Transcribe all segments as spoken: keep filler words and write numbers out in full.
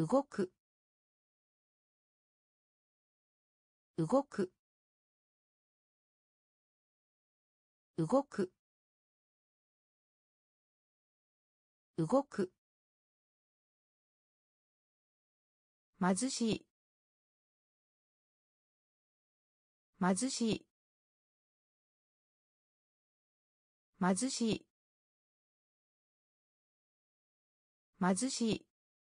動く動く動く動く貧しい貧しい貧しい貧しい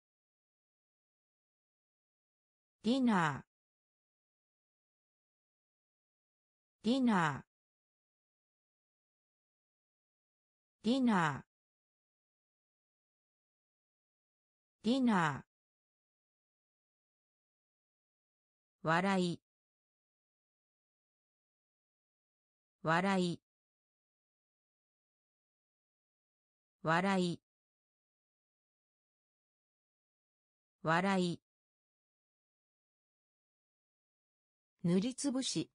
ディナーディナーディナーディナー笑い笑い笑い笑い塗りつぶし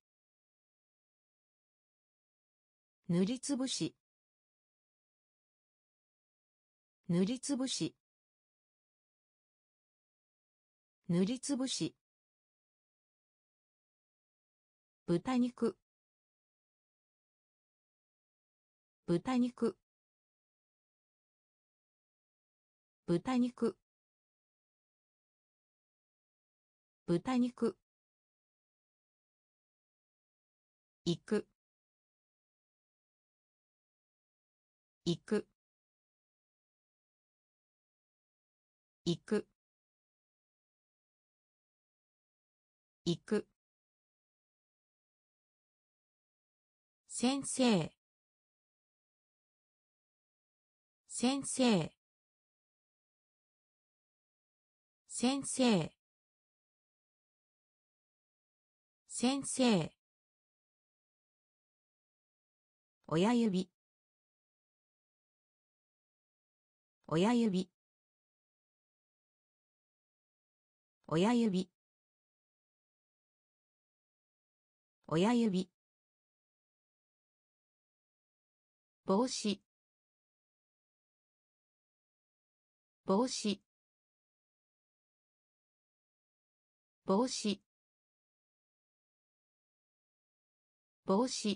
塗りつぶし塗りつぶし塗りつぶし豚肉豚肉豚肉豚肉行く行く行く行く先生先生先生先生親指親指親指親指帽子帽子帽子帽子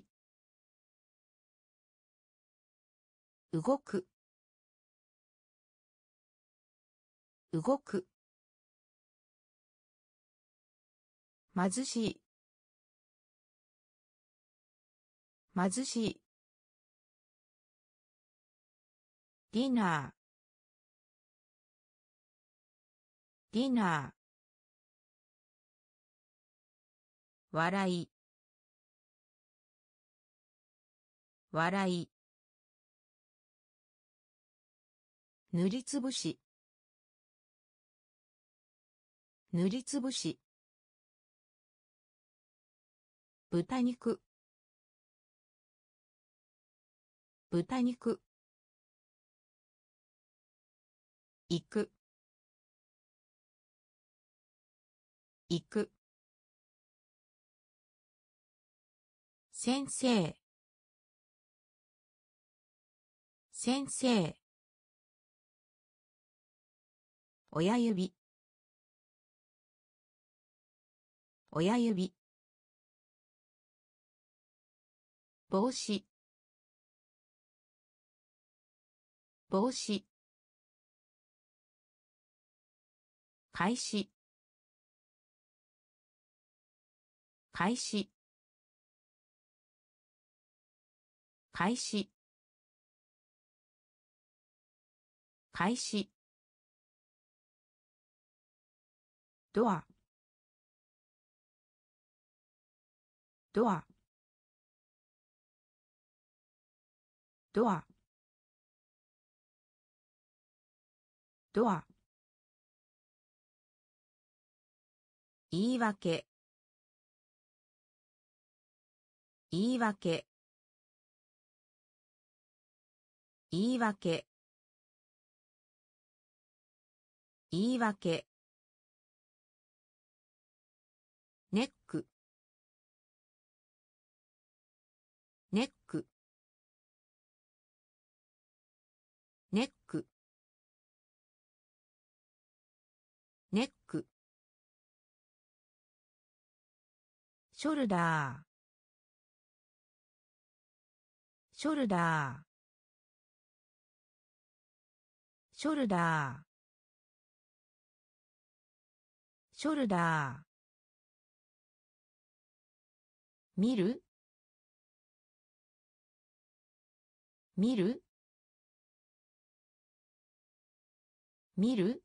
動く動く貧しい貧しいディナーディナー笑い笑い塗りつぶし塗りつぶし豚肉豚肉行く行く先生先生親指親指帽子帽子開始開始開始開始ドアドアドアドア言い訳言い訳言い訳言い訳ネックネックネックネック、ショルダー、ショルダー、ショルダー、ショルダー、見る、見る、見る、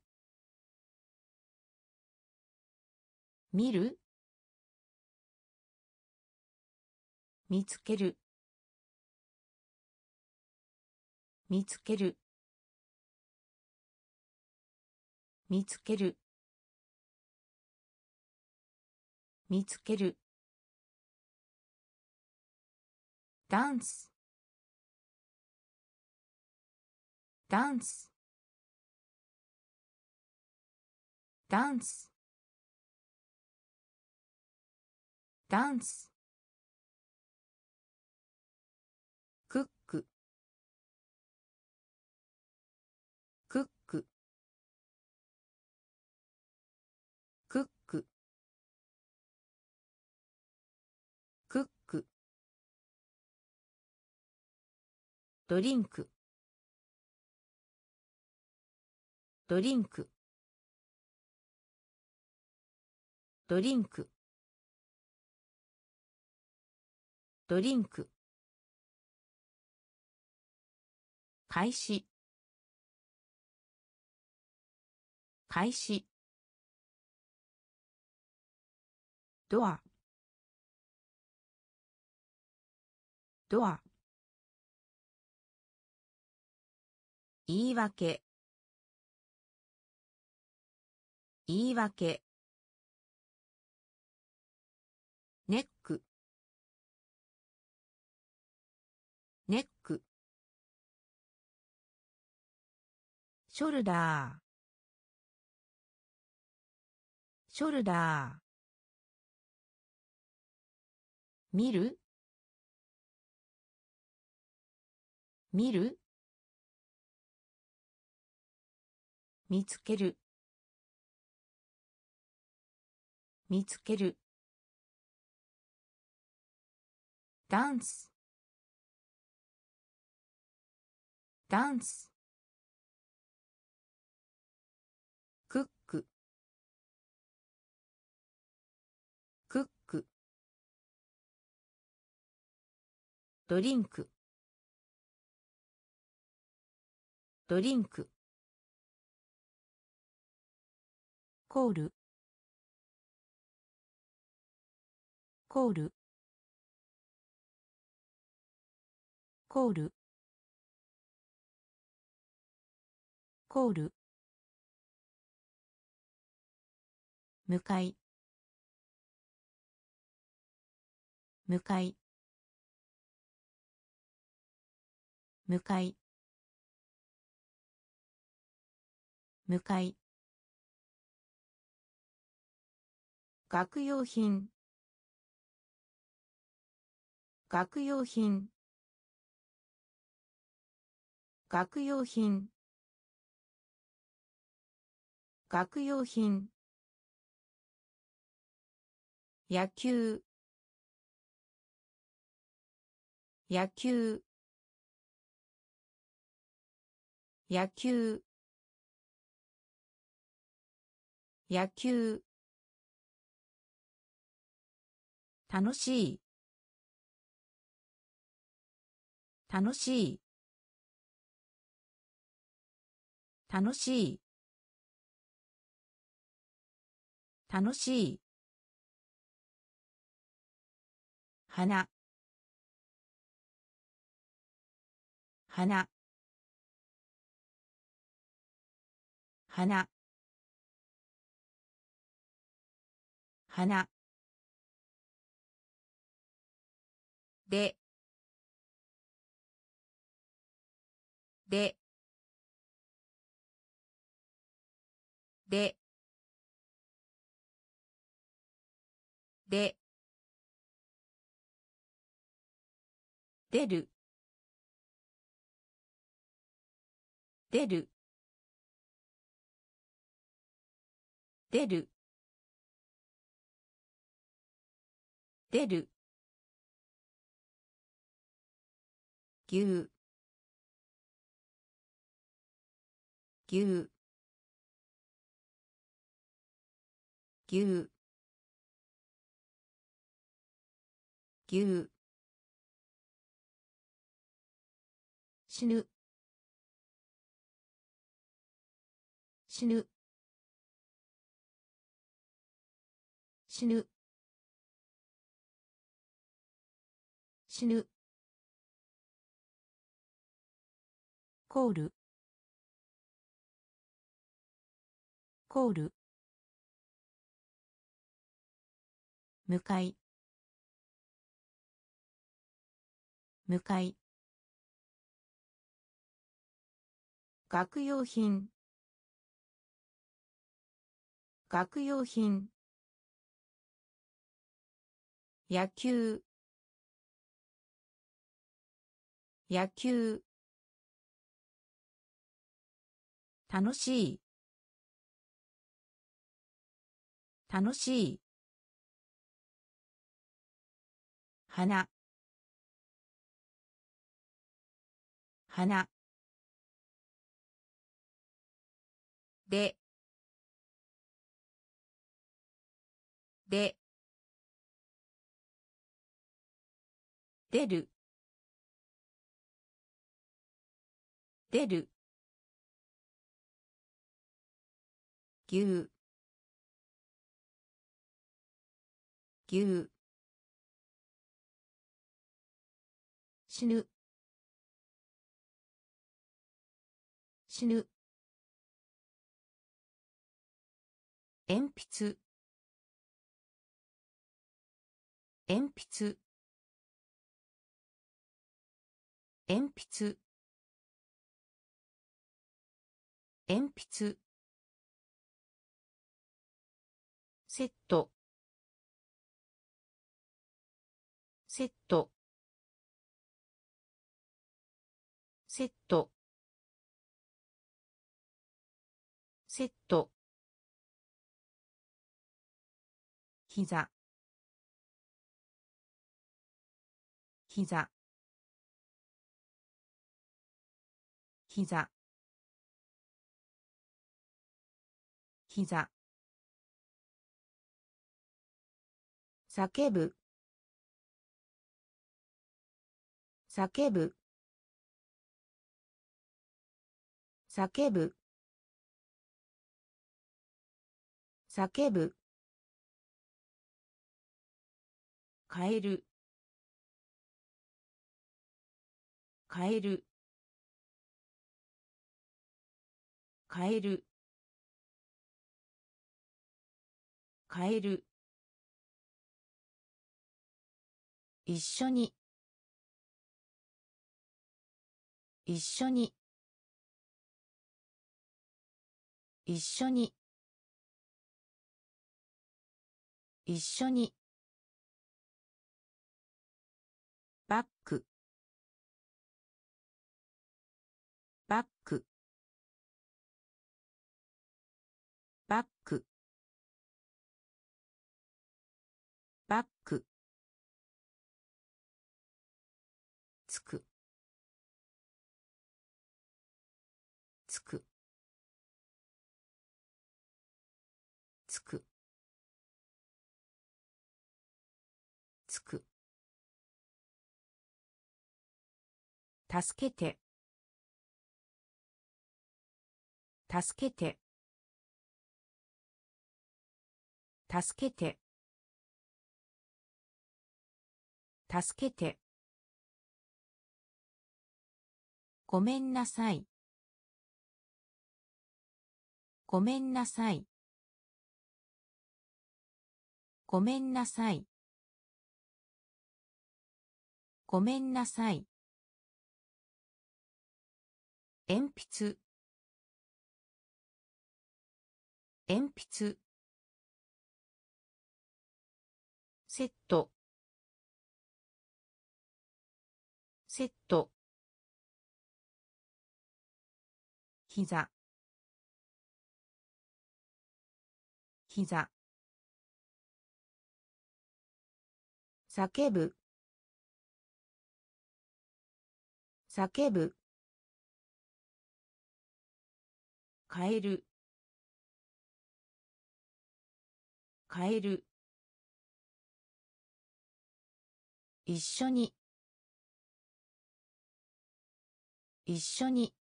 見る、見つける、見つける、見つける、見つける、ダンス、ダンス、ダンス、ダンス、クック、クック、クック、クック、ドリンク、ドリンク、ドリンク、ドリンク、開始、開始、ドア、ドア、言い訳、言い訳、ネック、ネック、ショルダー、ショルダー、見る、見る、見つける、見つける、ダンス、ダンス、クック、クック、ドリンク、ドリンク、コール、コール、コール、コール、向かい、向かい、向かい、向かい、学用品、学用品、学用品、学用品、野球、野球、野球、野球、楽しい、楽しい、楽しい、楽しい、花、花、花、花、で、で、で、で、出る、出る、 出る出る牛牛牛牛死ぬ死ぬ死ぬ死ぬコールコール向かい向かい学用品学用品野球野球楽しい楽しい花花でで出る出る牛牛死ぬ死ぬ鉛筆鉛筆鉛筆鉛筆セットセットセットセット膝膝膝膝叫ぶ叫ぶ叫ぶ叫ぶカエルカエルカエルカエル一緒に一緒に一緒に一緒にバックバックバックバックつくつくつくつく助けて助けて助けて助けてごめんなさいごめんなさいごめんなさいごめんなさい鉛筆鉛筆セットセット膝膝叫ぶ叫ぶ変える変える一緒に一緒に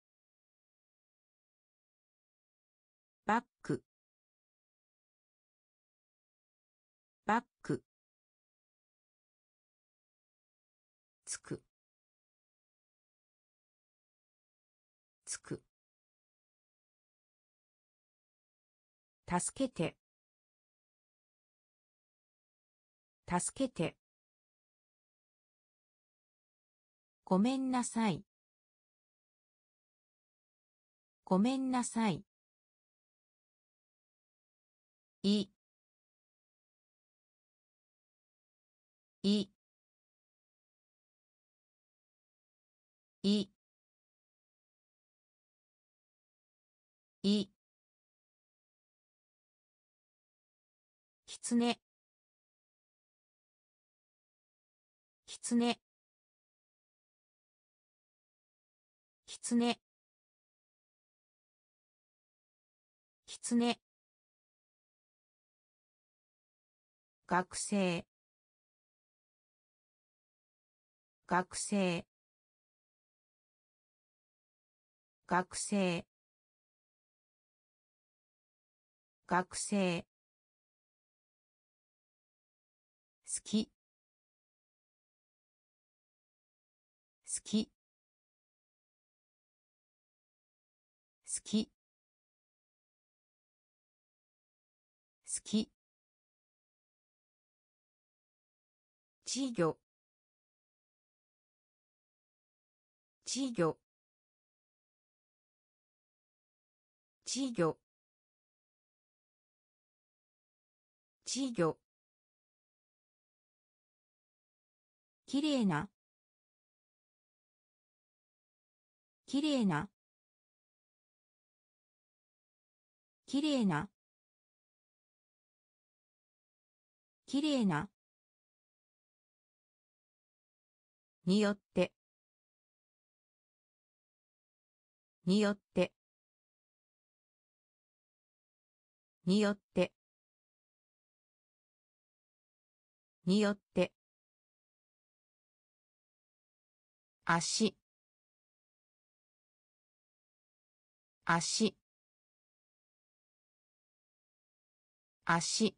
バックバックつくつく助けて助けてごめんなさいごめんなさいいいいいきつねきつねきつねきつね学生学生学生学生好き好き好き好き稚魚稚魚稚魚稚魚きれいなきれいなきれいなきれいなによってによってによってによって足足足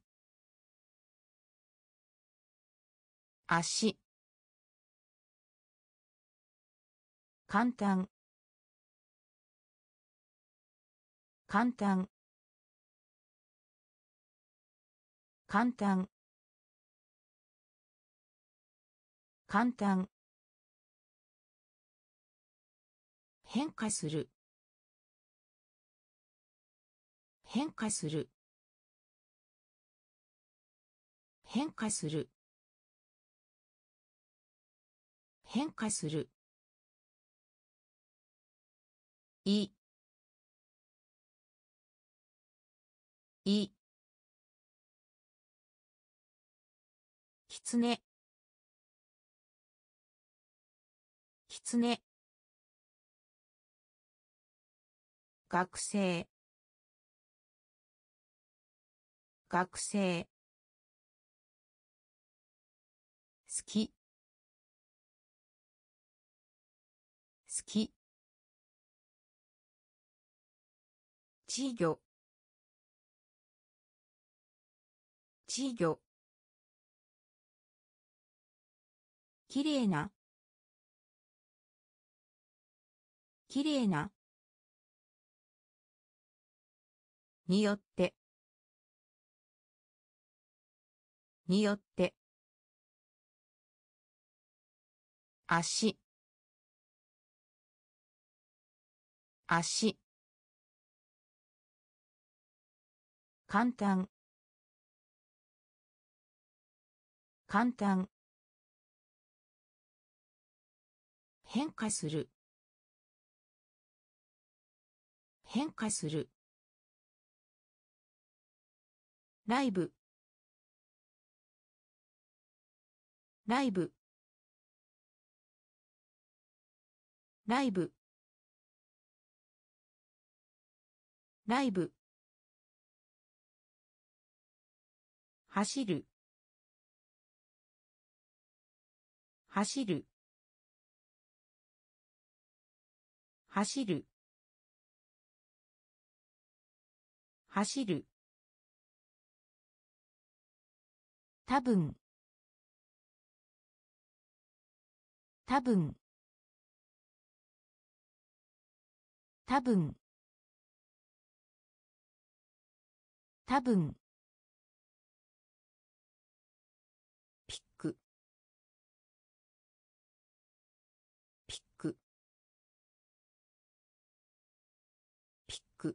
足簡単簡単簡単簡単変化する変化する変化する変化するいいきつねきつね学生学生好き好き稚魚稚魚きれいなきれいなによってによって足足簡単簡単変化する変化するライブライブライブライブ走る走る走る走る多分多分多分多分ピックピックピック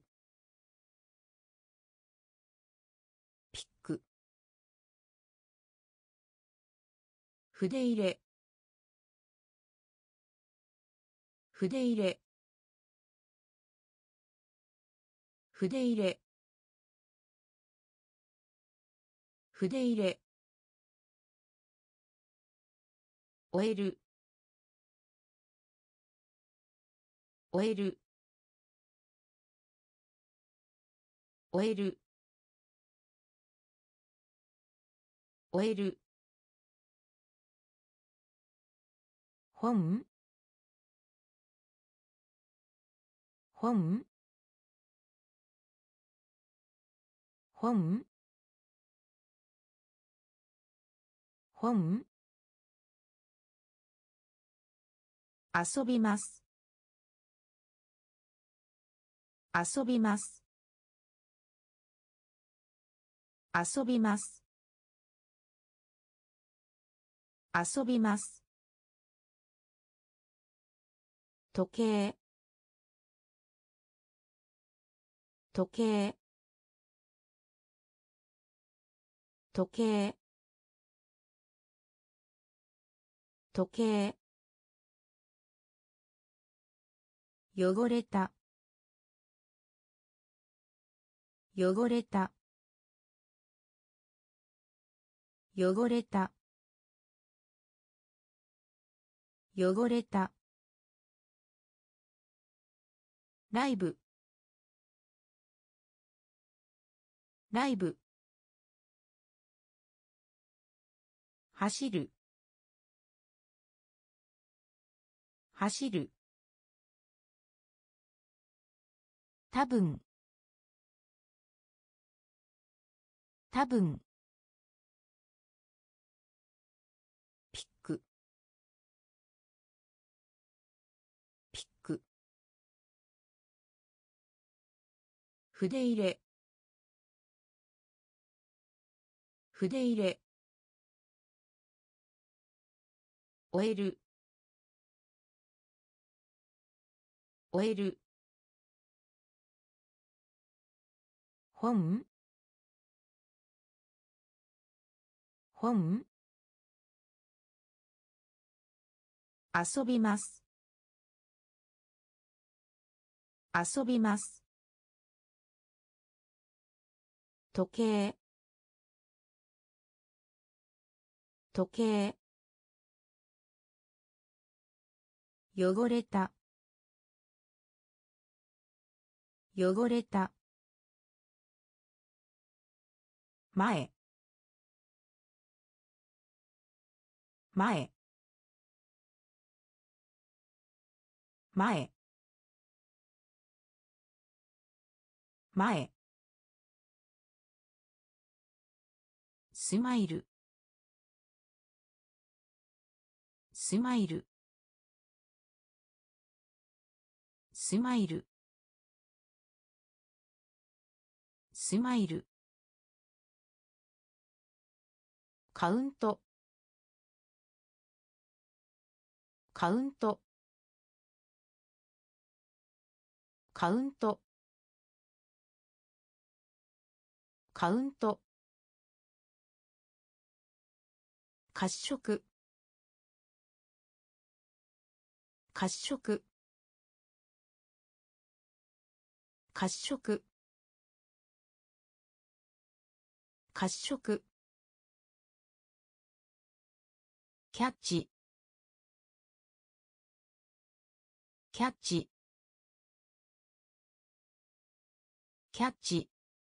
ピック筆入れ筆入れ筆入れ筆入れ終える終える終える終える本本本本遊びます遊びます遊びます遊びます時計時計時計時計汚れた汚れた汚れた汚れたライブライブ走る走る多分多分ピックピック筆入れ筆入れ終える終える本本遊びます遊びます時計時計汚れた汚れた前前前前スマイルスマイルスマイルスマイルカウントカウントカウントカウント褐色褐色褐色褐色キャッチキャッチキャッチ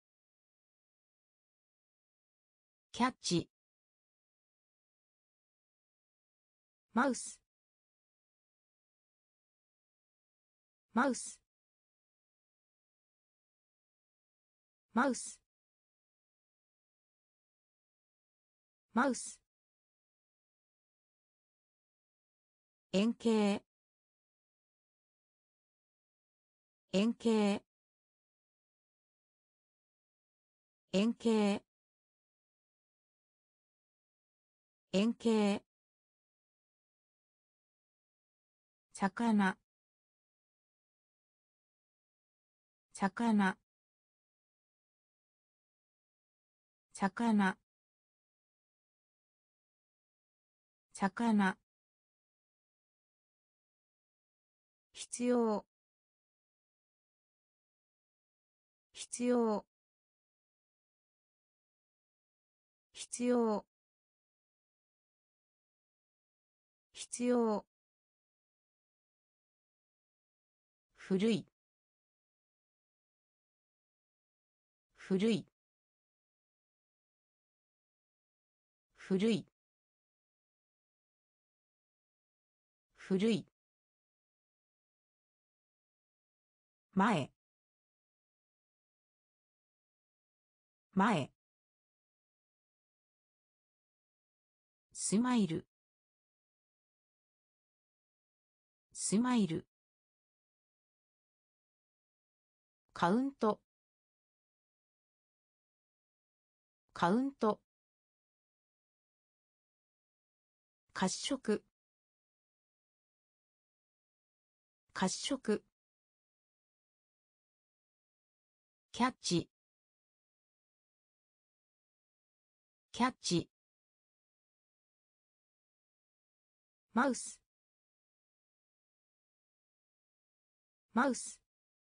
キャッチマウスマウスマウスマウス円形円形円形円形魚魚魚魚必要必要必要必要古い古い古い古い前前スマイルスマイルカウントカウント褐色褐色キャッチキャッチマウスマウス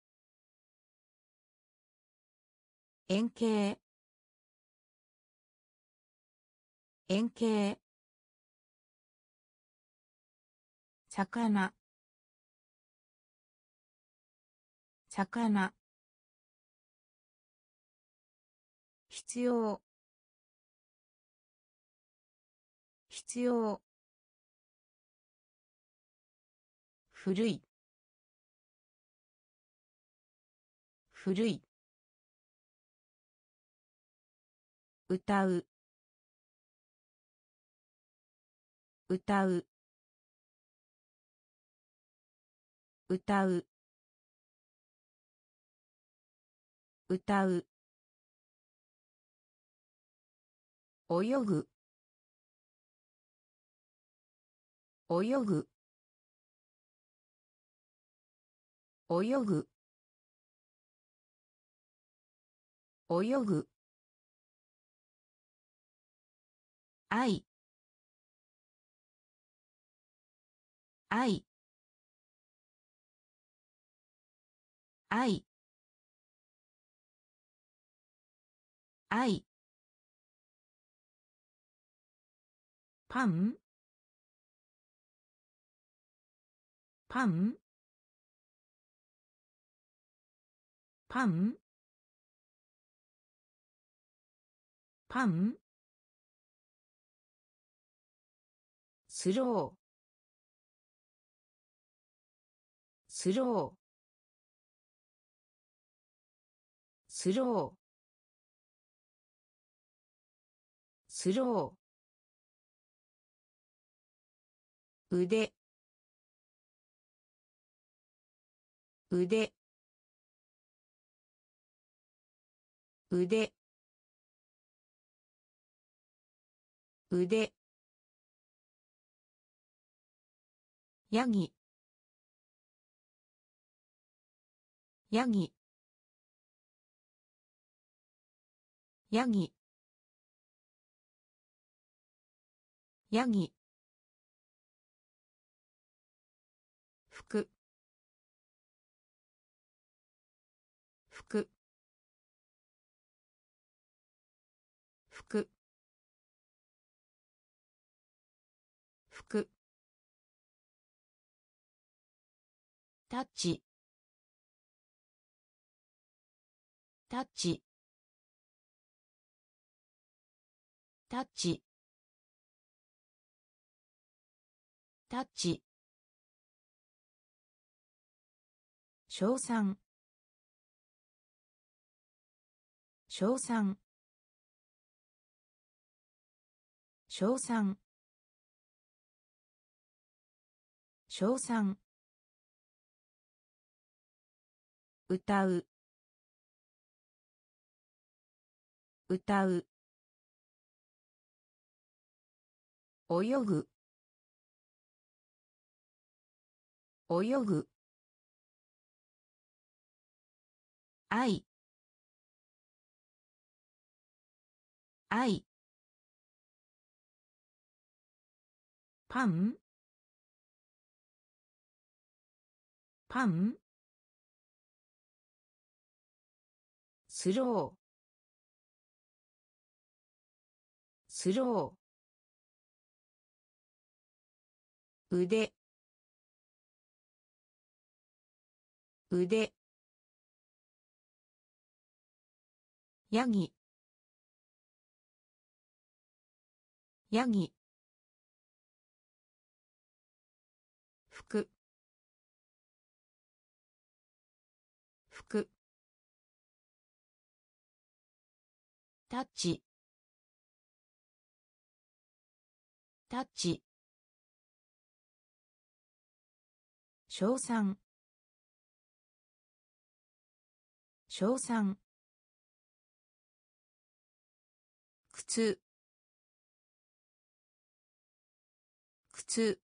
円形円形魚魚必要必要古い古い歌う歌う歌う歌う泳ぐ泳ぐ泳ぐ泳ぐ愛愛愛愛パンパンパンパンスロースロースロースロー腕腕腕腕ヤギヤギヤギヤギ服服服服タッチタッチタッチタッチ称賛称賛称賛称賛歌う歌う泳ぐ泳ぐ愛愛パンパンスロースロー腕腕ヤギヤギ服服タッチタッチ称賛称賛靴靴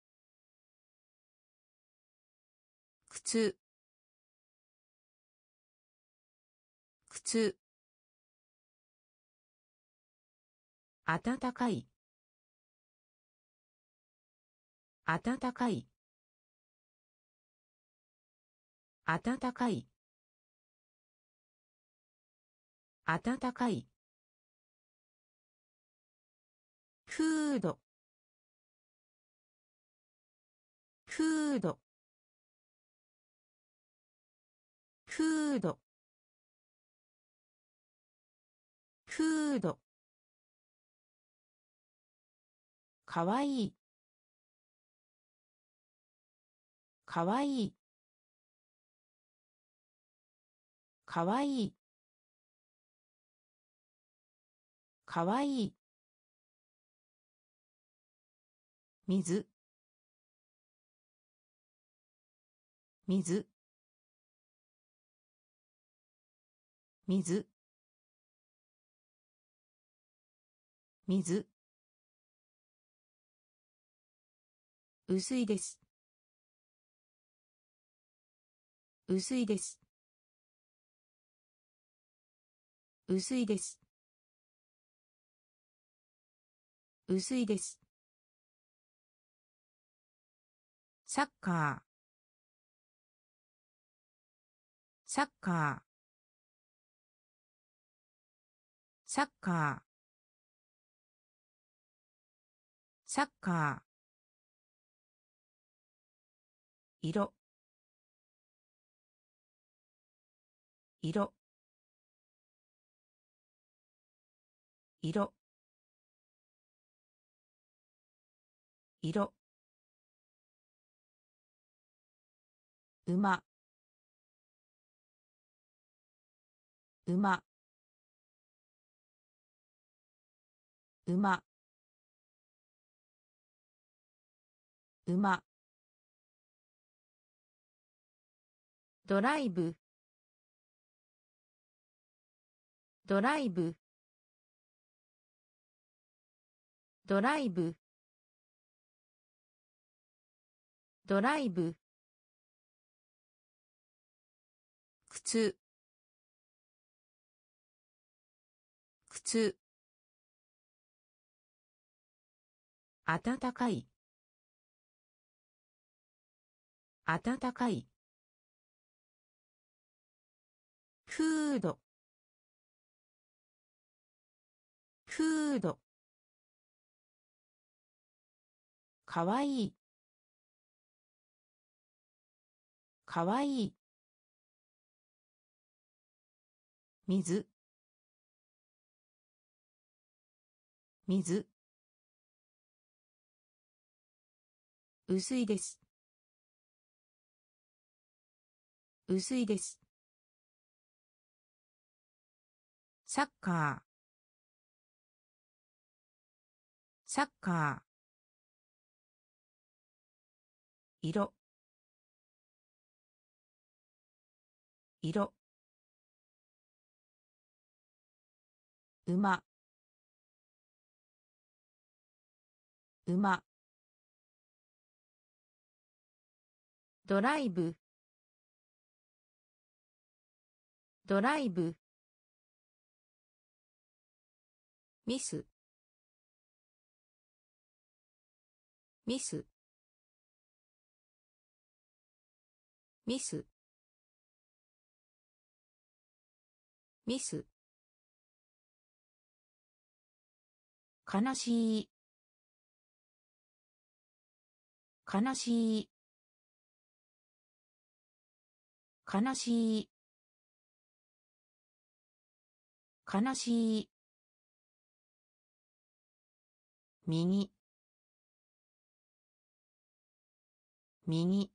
靴靴暖かい暖かい暖かい暖かいフードフードフードフードかわいいかわいいかわいいかわいい水水水水薄いです薄いです薄いです薄いですサッカーサッカーサッカーサッカー色色色色馬馬馬馬ドライブドライブドライブドライブ靴靴暖かい暖かいフードフード、かわいい、かわいい、水、水、薄いです、薄いです、サッカー、サッカー、色、色、馬、馬、ドライブ、ドライブ、ミス、ミス、ミス、ミス、悲しい、悲しい、悲しい、悲しい、右、右、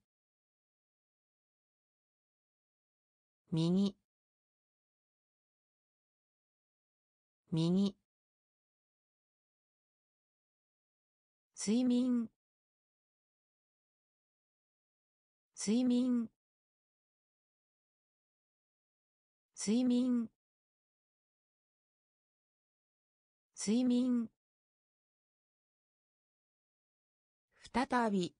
右、右、睡眠、睡眠、睡眠、睡眠、再び、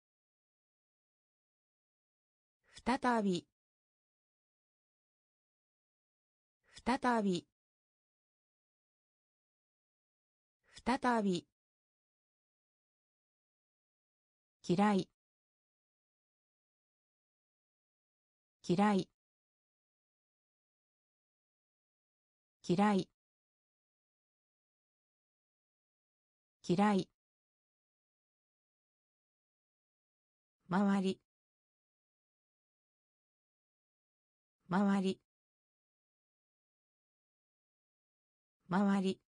再び、再び、再び、嫌い、嫌い、嫌い、嫌い、周り、周り、周り、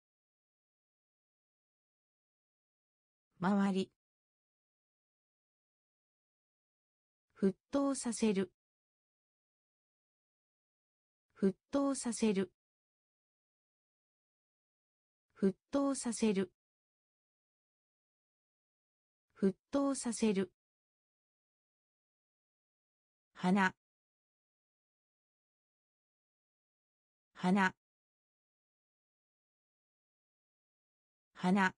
周り、沸騰させる、沸騰させる、沸騰させる、沸騰させる、花、花、花、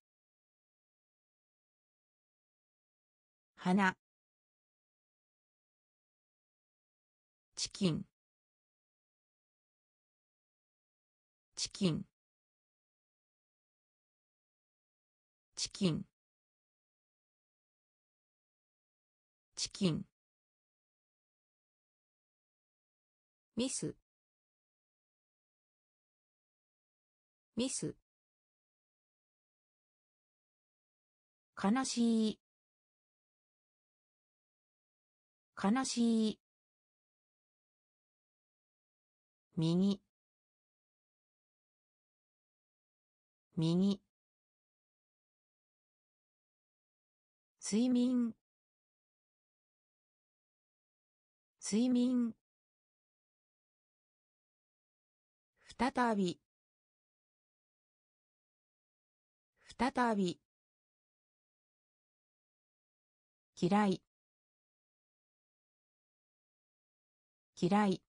花、チキン、チキン、チキン、チキン、ミス、ミス、悲しい、悲しい、右、右、睡眠、睡眠、再び、再び、嫌い、嫌い、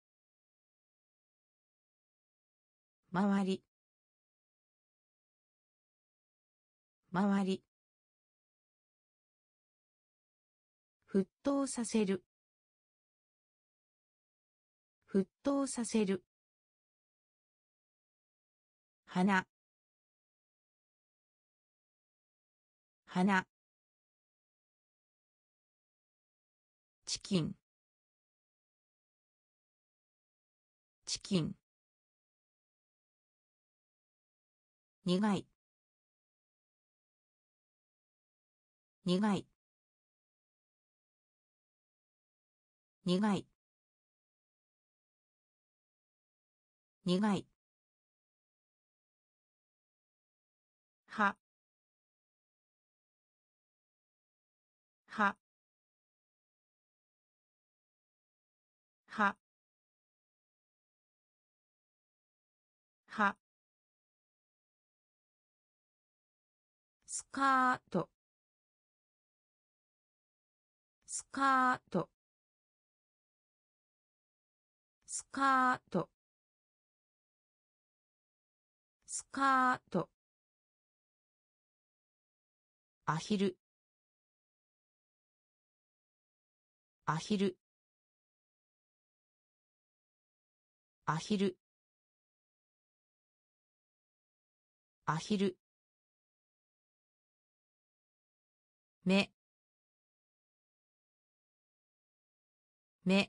周り、周り、沸騰させる、沸騰させる、花、花、チキン、チキン、 苦い苦い苦い苦いははははスカートスカートスカートスカートアヒルアヒルアヒルアヒル目目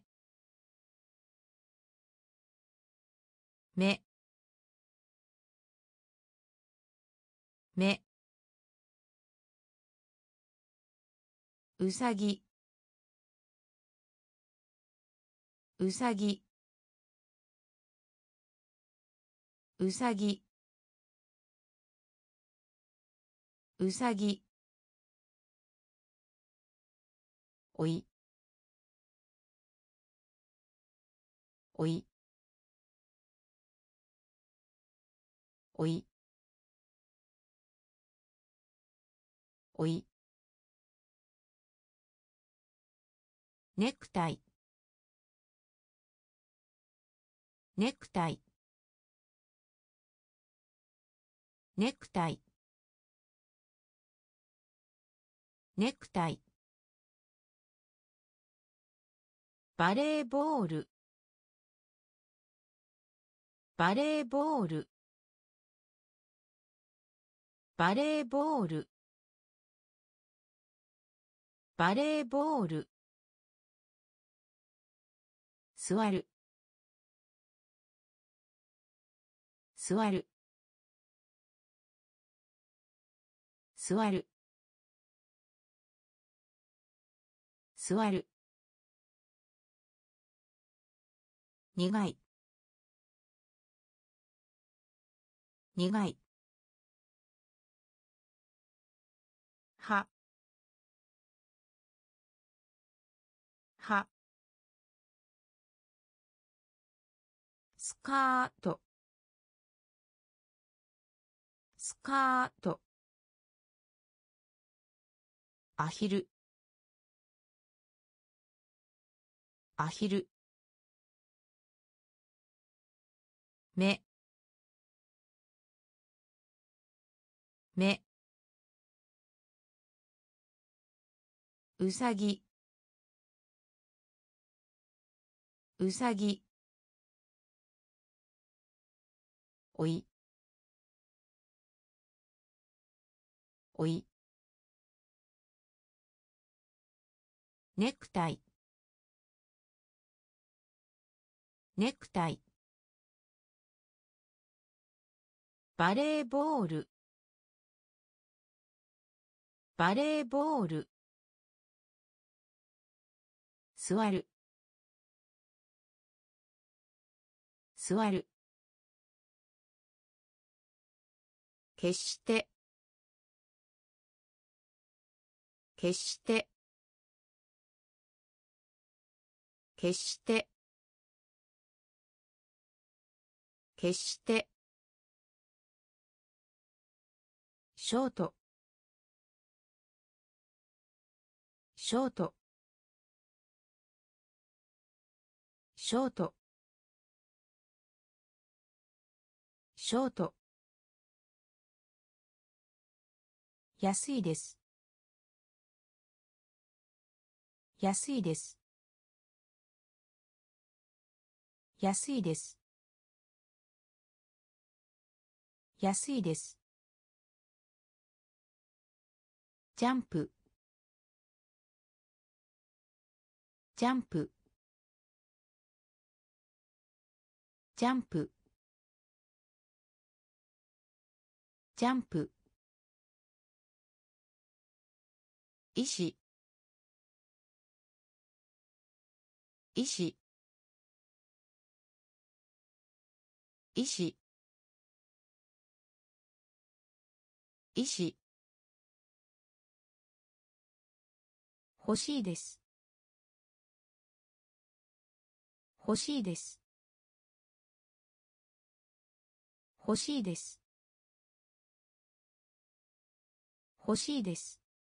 目目うさぎうさぎうさぎうさぎおいおいおいおいネクタイネクタイネクタイネクタイバレーボールバレーボールバレーボールバレーボール座る座る座る座る苦い苦いははスカートスカートアヒルアヒル目目うさぎうさぎおいおいネクタイネクタイバレーボールバレーボール座る座る決して決して決して決してショートショートショートショート安いです安いです安いです安いですジャンプジャンプジャンプジャンプ医師医師医師医師欲しいです欲しいです欲しいです欲しいです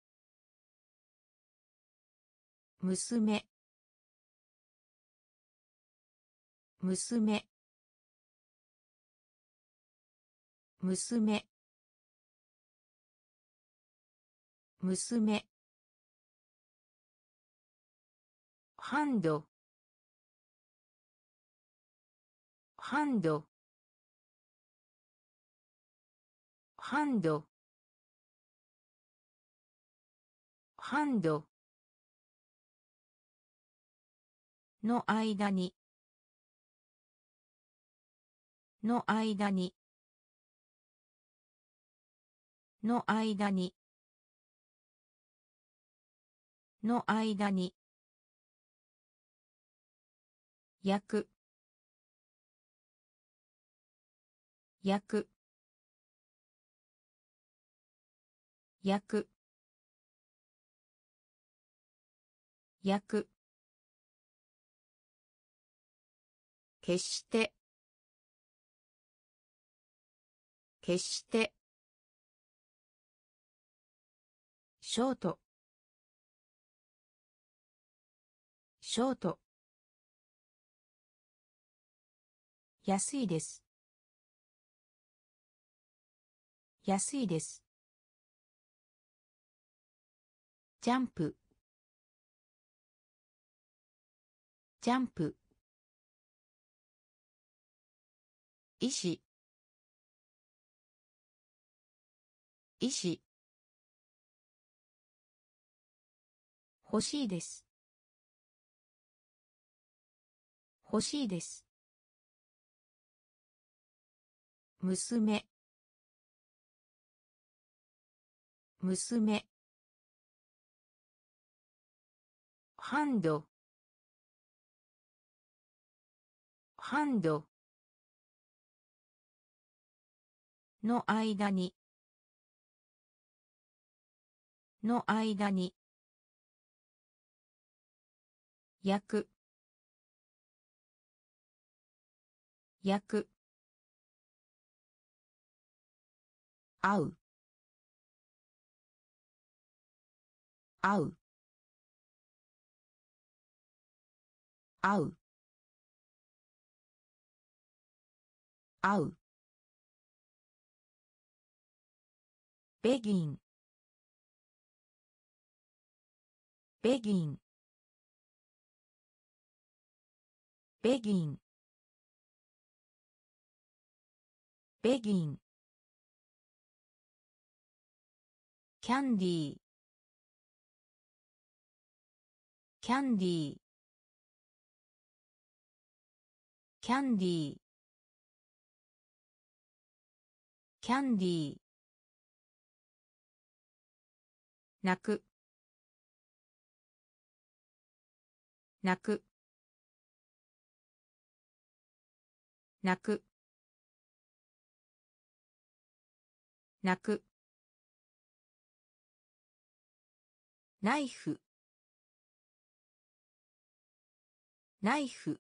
娘娘娘娘ハンドハンドハンドハンドの間にの間にの間にの間に焼く焼く焼く焼く決して決してショートショート安いです安いですジャンプジャンプ医師医師欲しいです欲しいです娘娘ハンドハンドの間にの間に焼く焼く合う合う合う合うベギンベギンベギンベギンキャンディーキャンディーキャンディーキャンディー泣く泣く泣く泣くナイフナイフ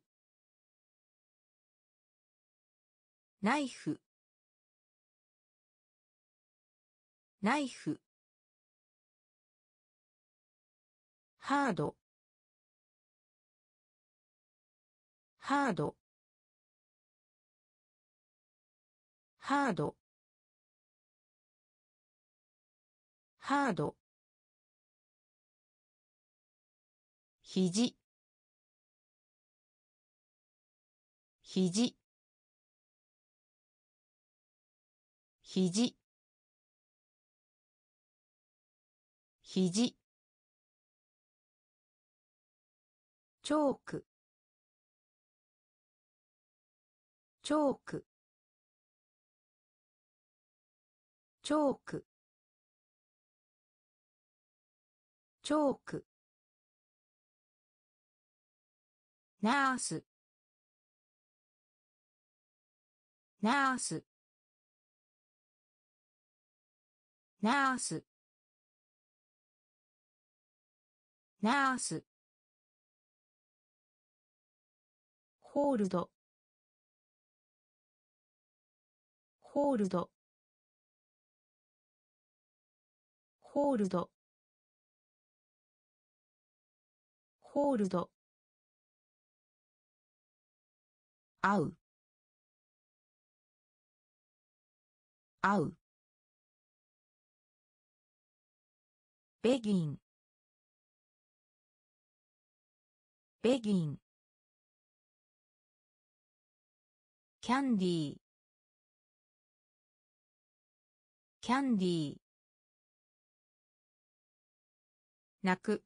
ナイフナイフハードハードハードハードひじひじひじひじチョークチョークチョークチョークナースナースナースナースホールドホールドホールドホールド会う会うベギンベギンキャンディーキャンディー泣く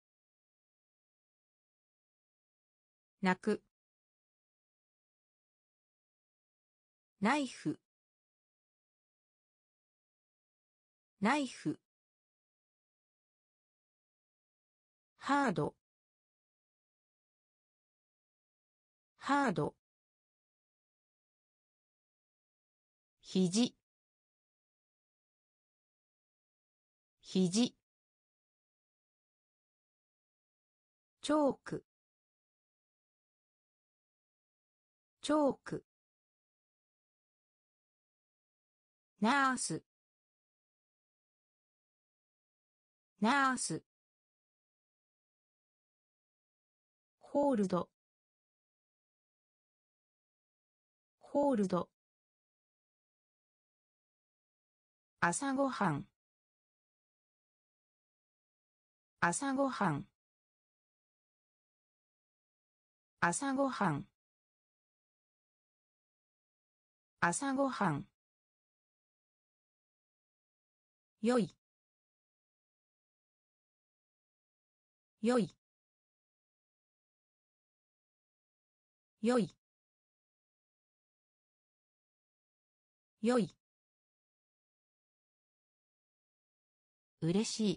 泣くナイフナイフハードハード肘肘チョークチョークナースナースホールドホールド朝ごはん朝ごはん朝ごはん朝ごはんよいよいよいよいうれし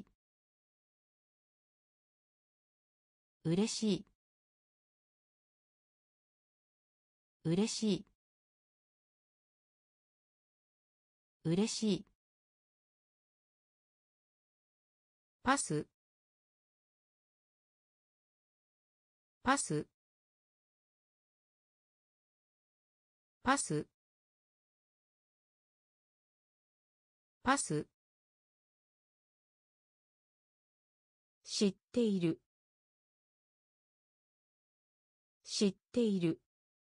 いうれしいうれしいうれしいパスパスパスパス知っている知っている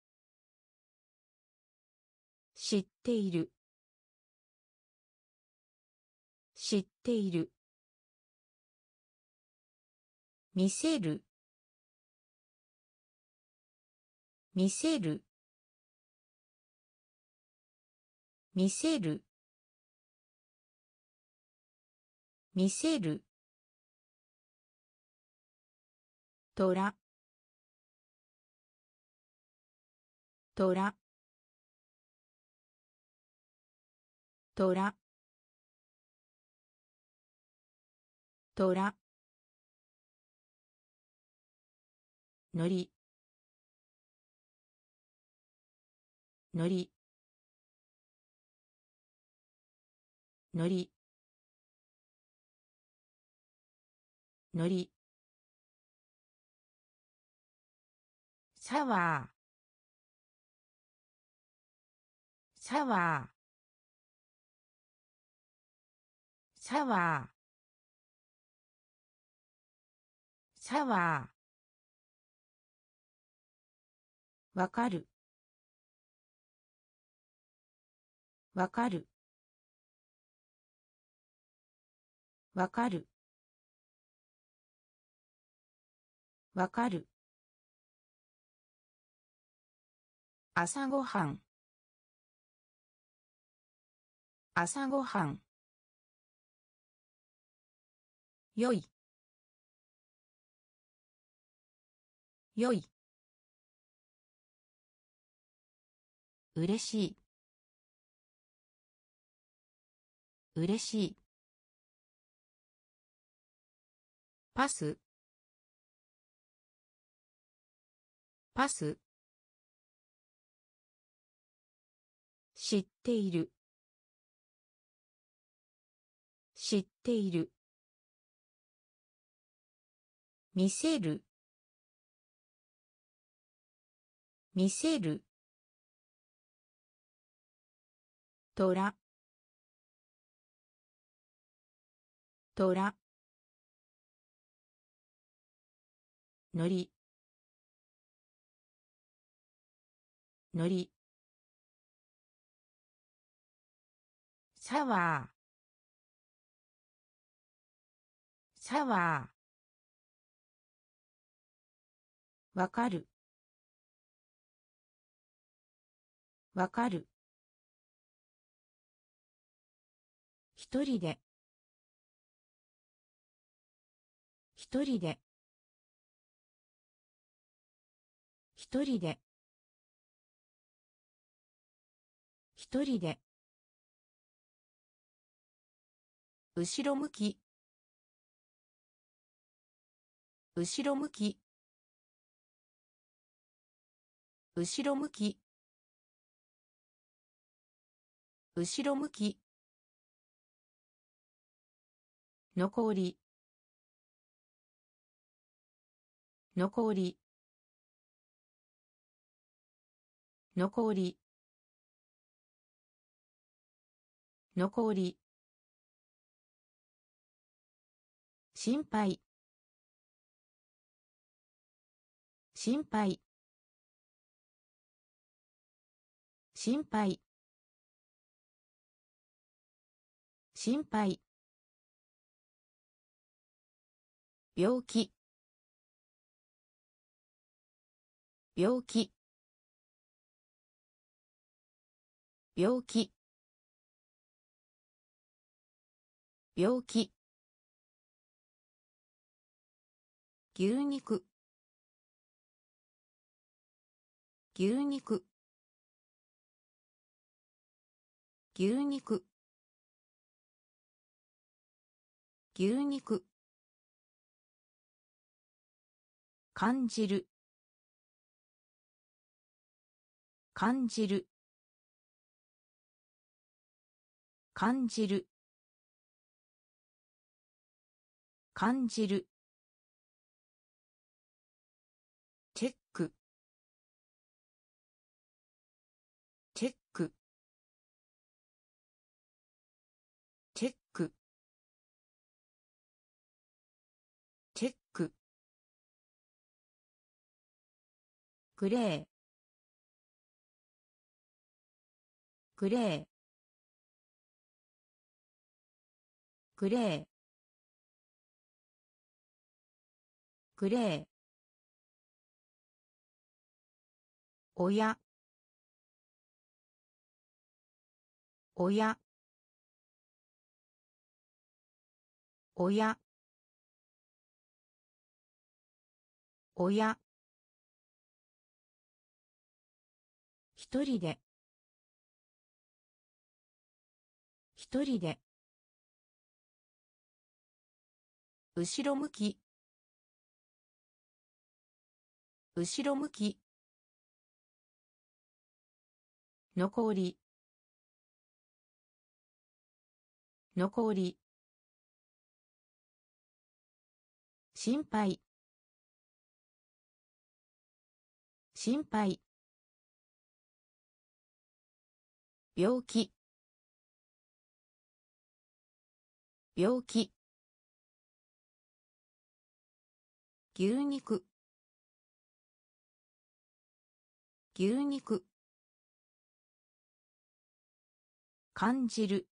知っている知っている見せる見せる見せる見せるトラトラトラトラのりのりのりのりサワーサワーサワーサワーわかるわかるわかるわかる朝ごはん朝ごはんよいよいうれしい嬉しい。パスパス知っている知っている見せる見せるトラトラのりのりサワーサワーわかるわかる一人で一人で一人で一人で後ろ向き後ろ向き後ろ向き後ろ向き残り残り残り残り心配心配心配心配病気病気病気病気牛肉牛肉牛肉牛肉感じる感じる感じる感じるチェックチェックチェックチェックグレーグレーグレーグレー親親親親一人で一人で後ろ向き後ろ向き残り残り心配心配病気病気牛肉牛肉感じる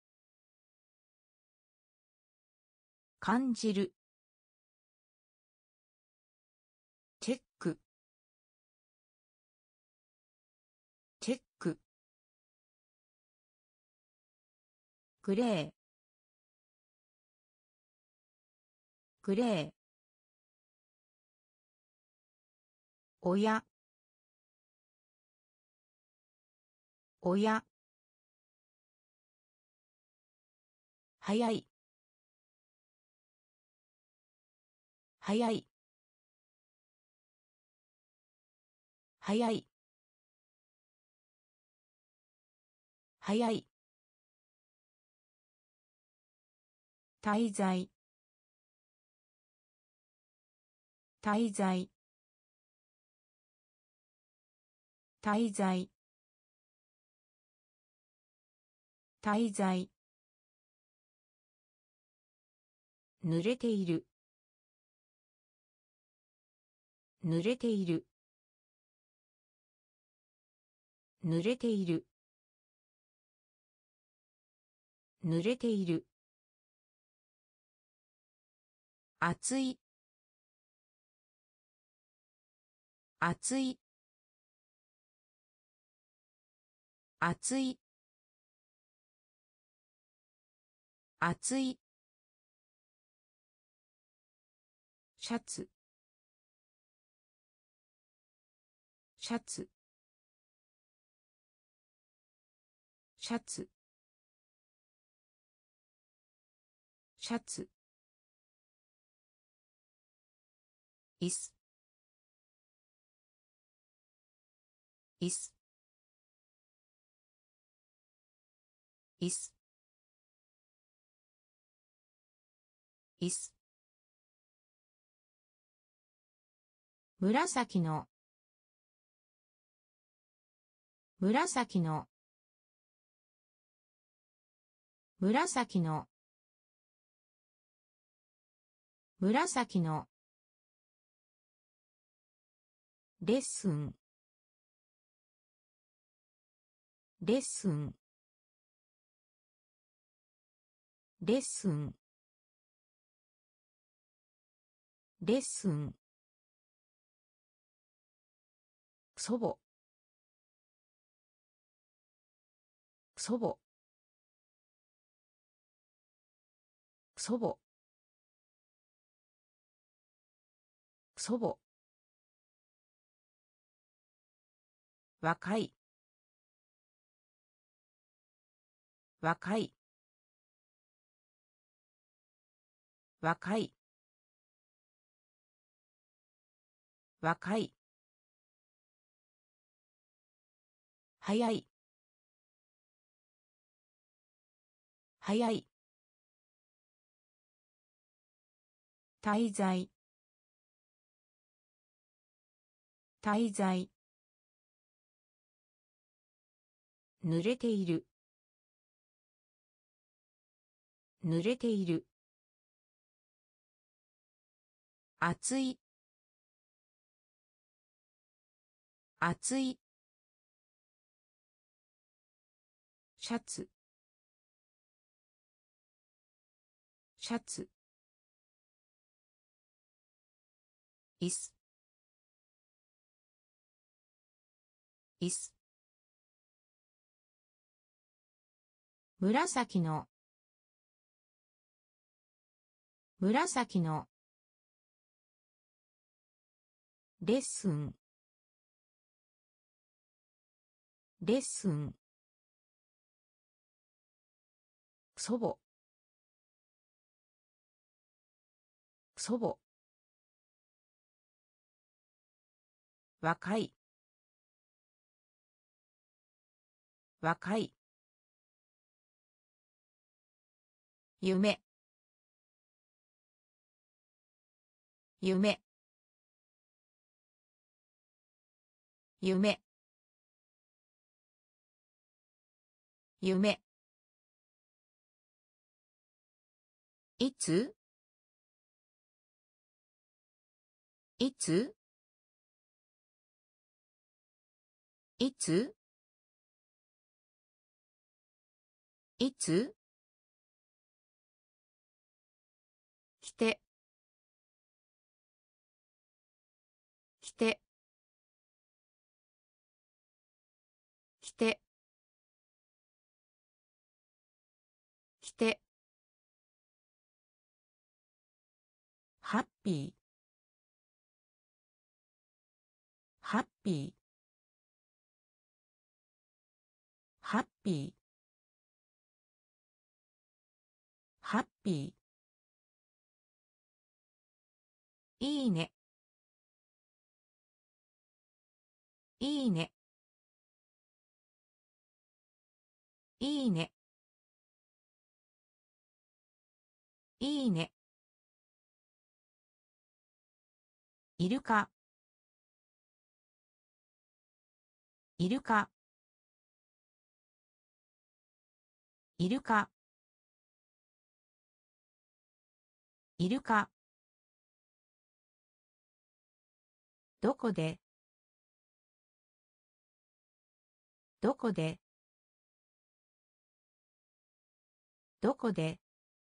感じるチェックチェックグレーグレー親親早い早い早い早い滞在滞在滞在滞在濡れている濡れている濡れている濡れている熱い熱い熱い熱いシャツシャツシャツシャツ椅子椅子椅子椅子紫の紫の紫の紫のレッスンレッスンレッスンレッスン祖母祖母祖母祖母若い若い若い若い早い早い滞在滞在濡れている濡れている熱い熱いシャツシャツ椅子椅子紫の紫のレッスンレッスン祖母祖母若い若い夢夢夢夢いついついついつ来て来て来て来てハッピーハッピーハッピーハッピー。いいね。いいね。いいね。いいね。イルカ。イルカ。イルカ。イルカ。どこで。どこで。どこで。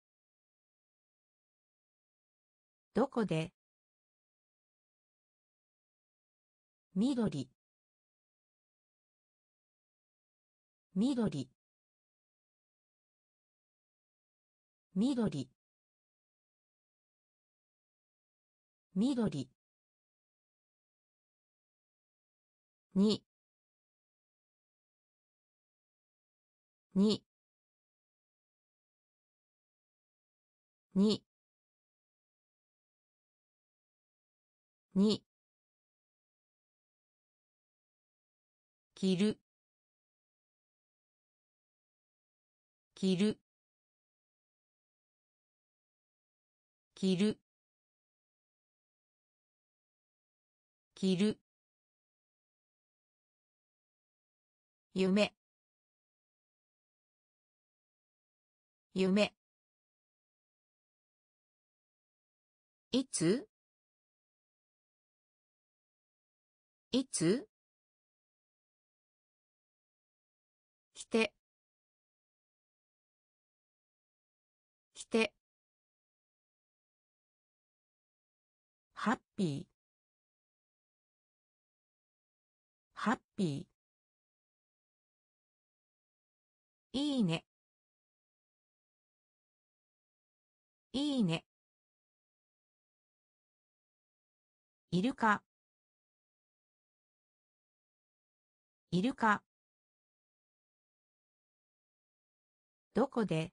どこで。緑。緑。緑。緑。に。に。に。に。着る。着る。着る。着る。夢。夢。いつ。いつ。来て。来て。ハッピー。ハッピー。いいね。いいね。イルカ。イルカ。どこで。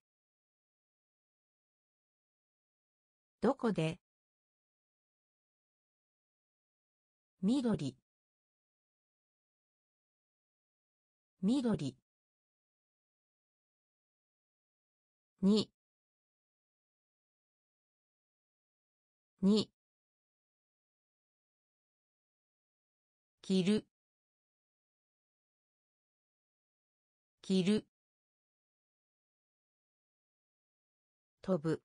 どこで。緑。緑。に。に。着る。着る。飛ぶ。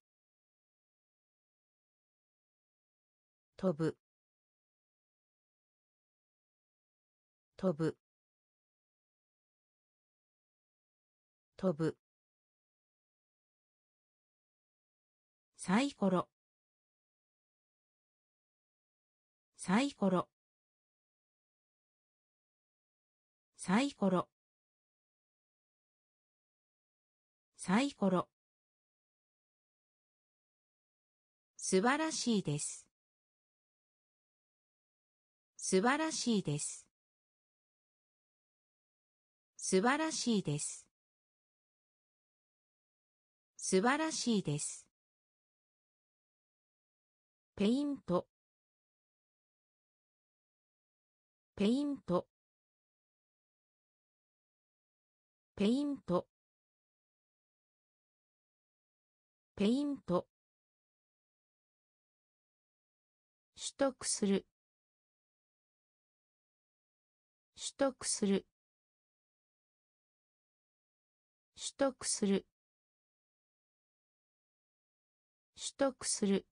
飛ぶ。飛ぶ。飛ぶ。サイコロ。サイコロ。サイコロ。サイコロ。素晴らしいです。素晴らしいです。素晴らしいです。素晴らしいです。ペイント。ペイント。ペイント。ペイント。取得する。取得する。取得する。取得する。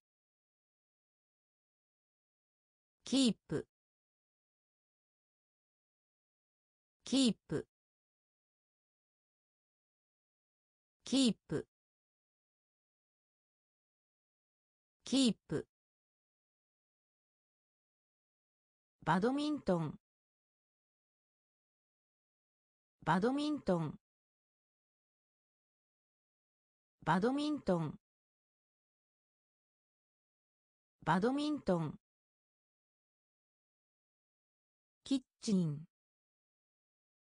キープ。キープ。キープ。キープ。バドミントン。バドミントン。バドミントン。バドミントン。キッチン。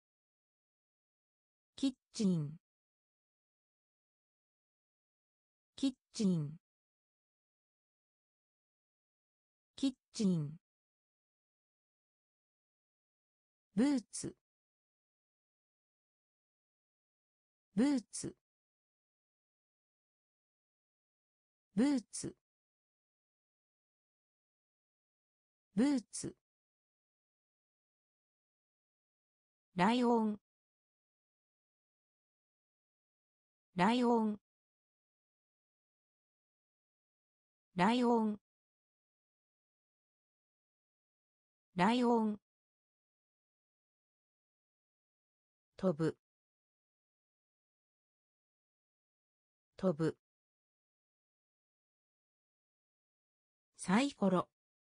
キッチン。 チンキッチンブーツブーツブーツブーツライオンライオンライオンライオン飛ぶ飛ぶサイコロ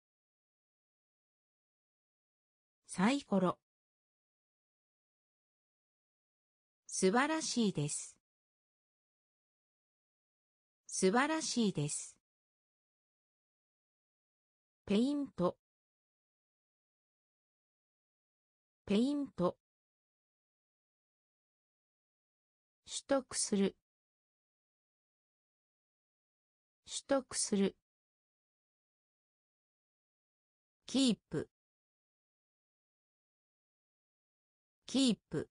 サイコロ素晴らしいです素晴らしいですペイントペイント取得する取得するキープキープ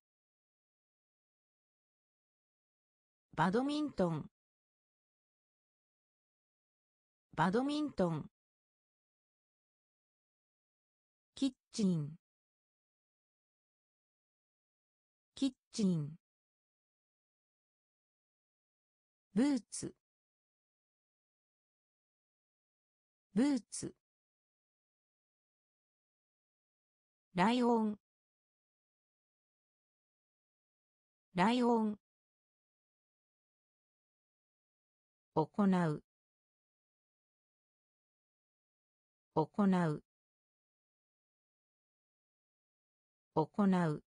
バドミントンバドミントンキッチンキッチンブーツブーツライオンライオン行う行う行う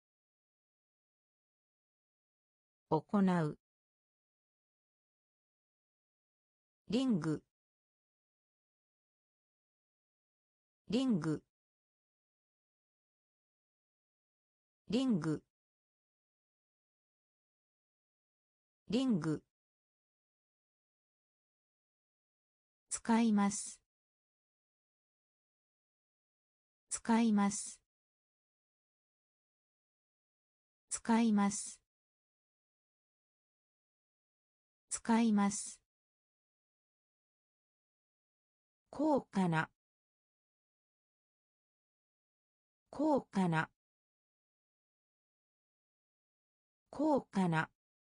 行うリングリングリングリング使います使います使います使います高価な高価な高価な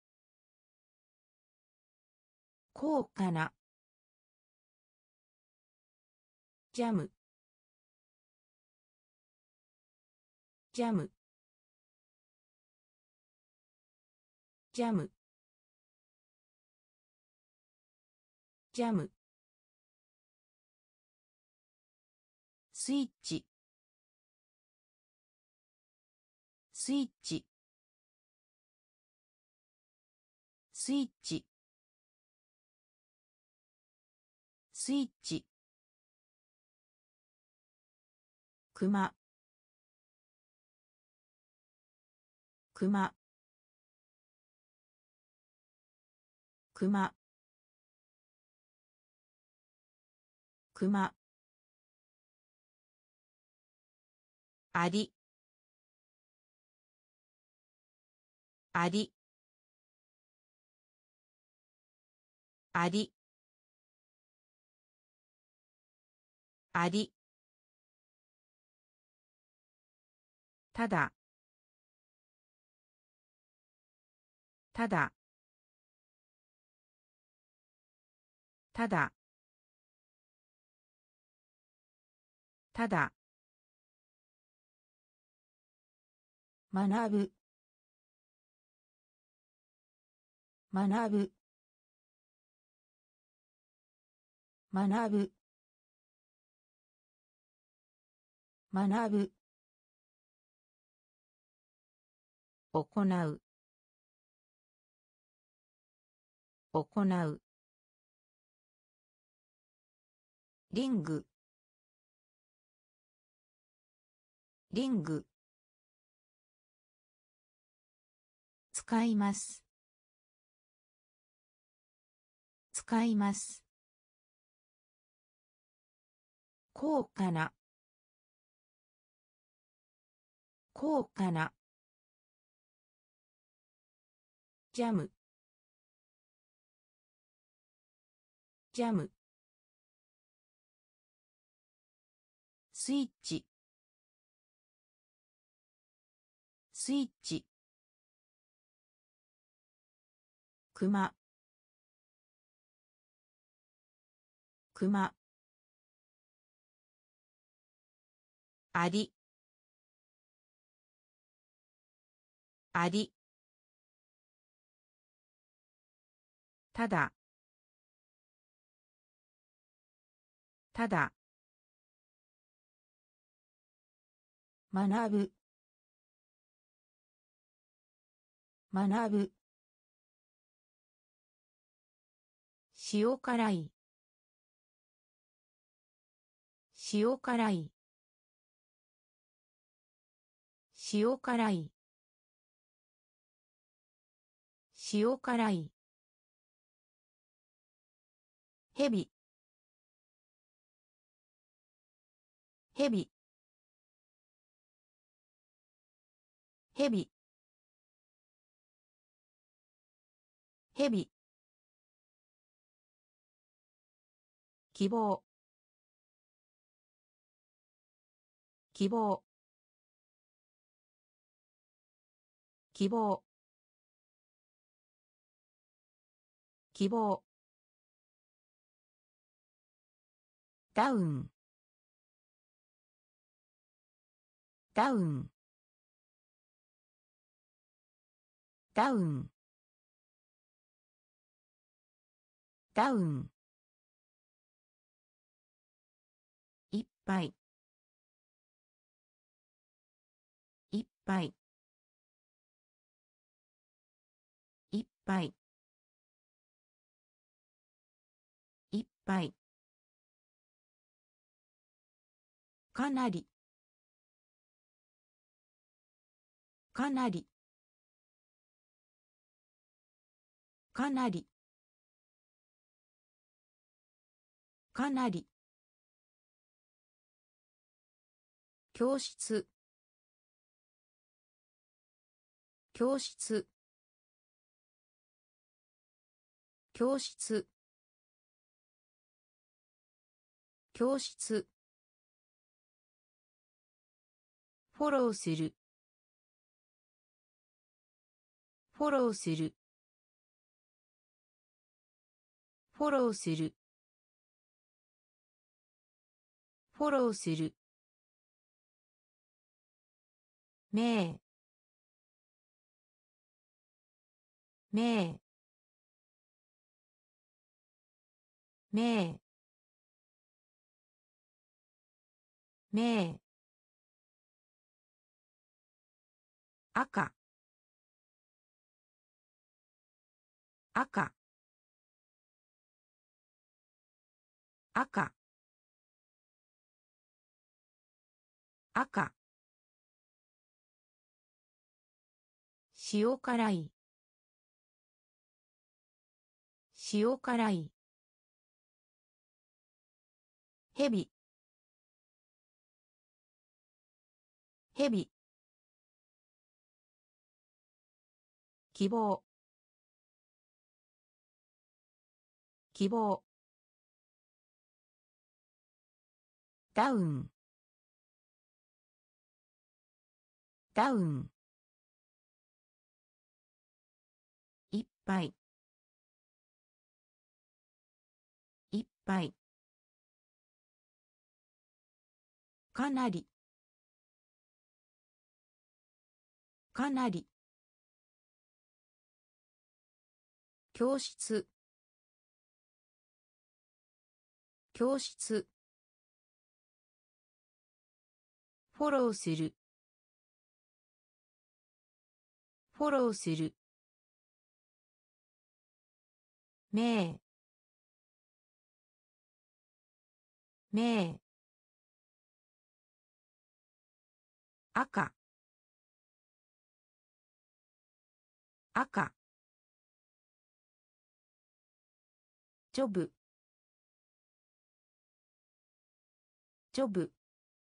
高価なジャムジャムジャムジャムスイッチスイッチスイッチスイッチクマクマクマクマありありありありただただただただ学ぶ学ぶ学ぶ学ぶ行う行うリングリング使います使います。高価な高価なジャムジャムスイッチスイッチクマクマありありただただ学ぶ学ぶ塩辛い塩辛い塩辛い塩辛いヘビヘビヘビヘビ希望希望希望希望ダウンダウンダウンダウンいっぱいいっぱいいっぱいいっぱいかなりかなりかなりかなり教室教室教室教室フォローするフォローするフォローするフォローする名名名名赤赤赤赤塩辛い塩辛いヘビヘビ希望希望ダウンダウンいっぱいいっぱいかなりかなり教室教室フォローするフォローする名名赤赤ジョブジョブ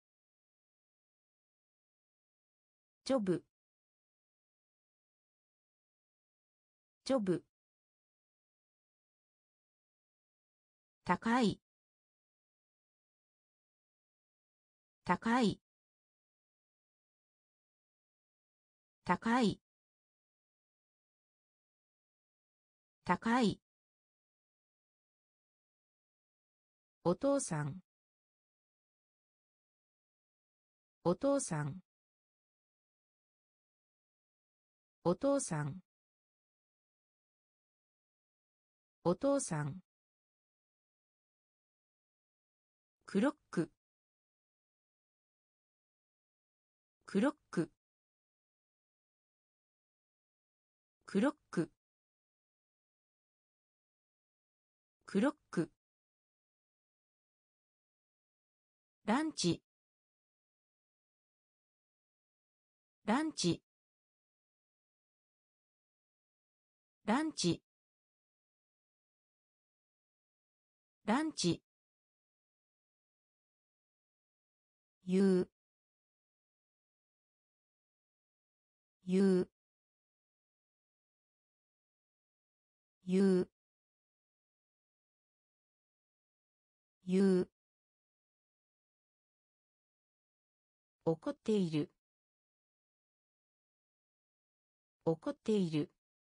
ジョブジョブ高い高い高い高いお父さんお父さんお父さんお父さんクロッククロッククロッククロックランチランチランチランチ言う言う言う言う怒っている怒っている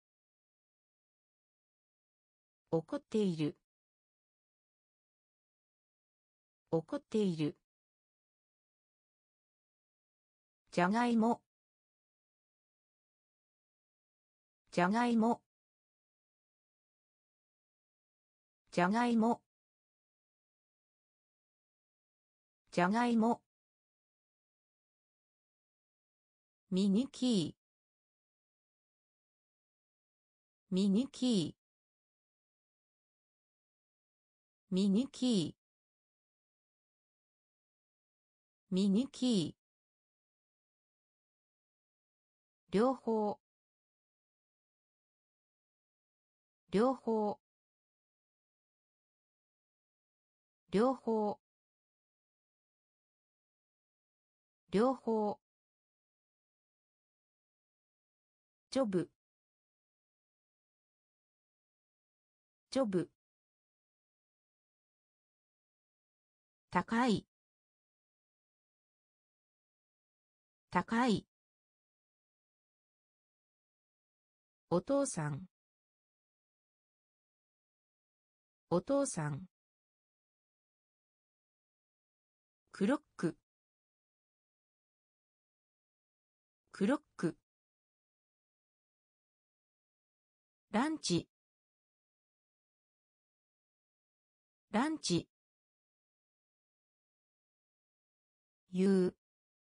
怒っている怒っているじゃがいもじゃがいもじゃがいもじゃがいもミニキーミニキーミニキーミニキー両方両方両方両方ジョブジョブ高い高いお父さんお父さんクロッククロックランチランチ言う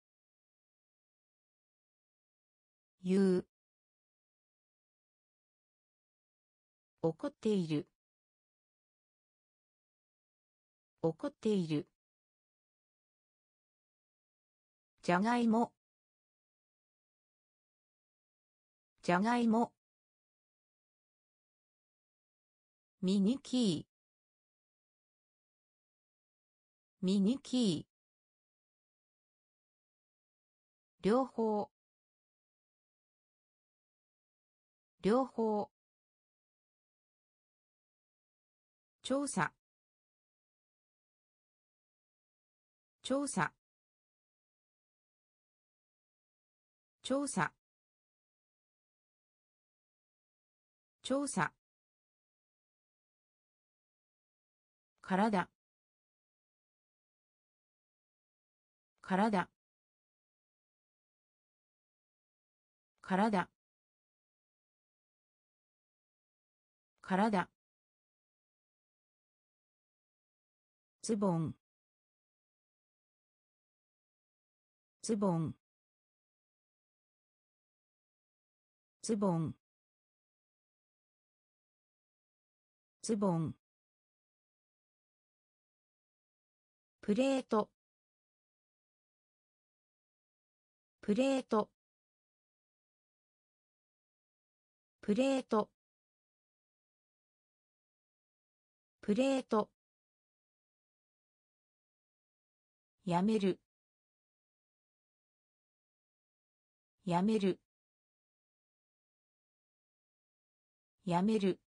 言う怒っている怒っているじゃがいもじゃがいもミニキーミニキー両方両方調査調査調査調査体体体体ズボンズボンズボンズボンプレートプレートプレートプレートやめるやめるやめる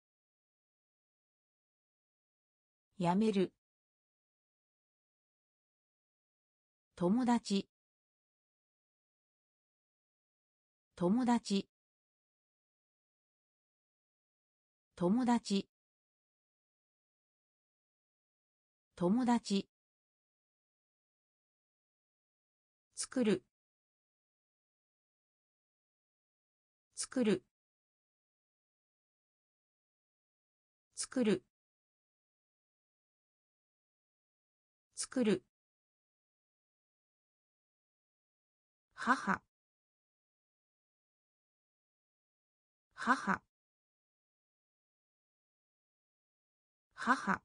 やめる友達友達友達友達作る作る作る作る母母母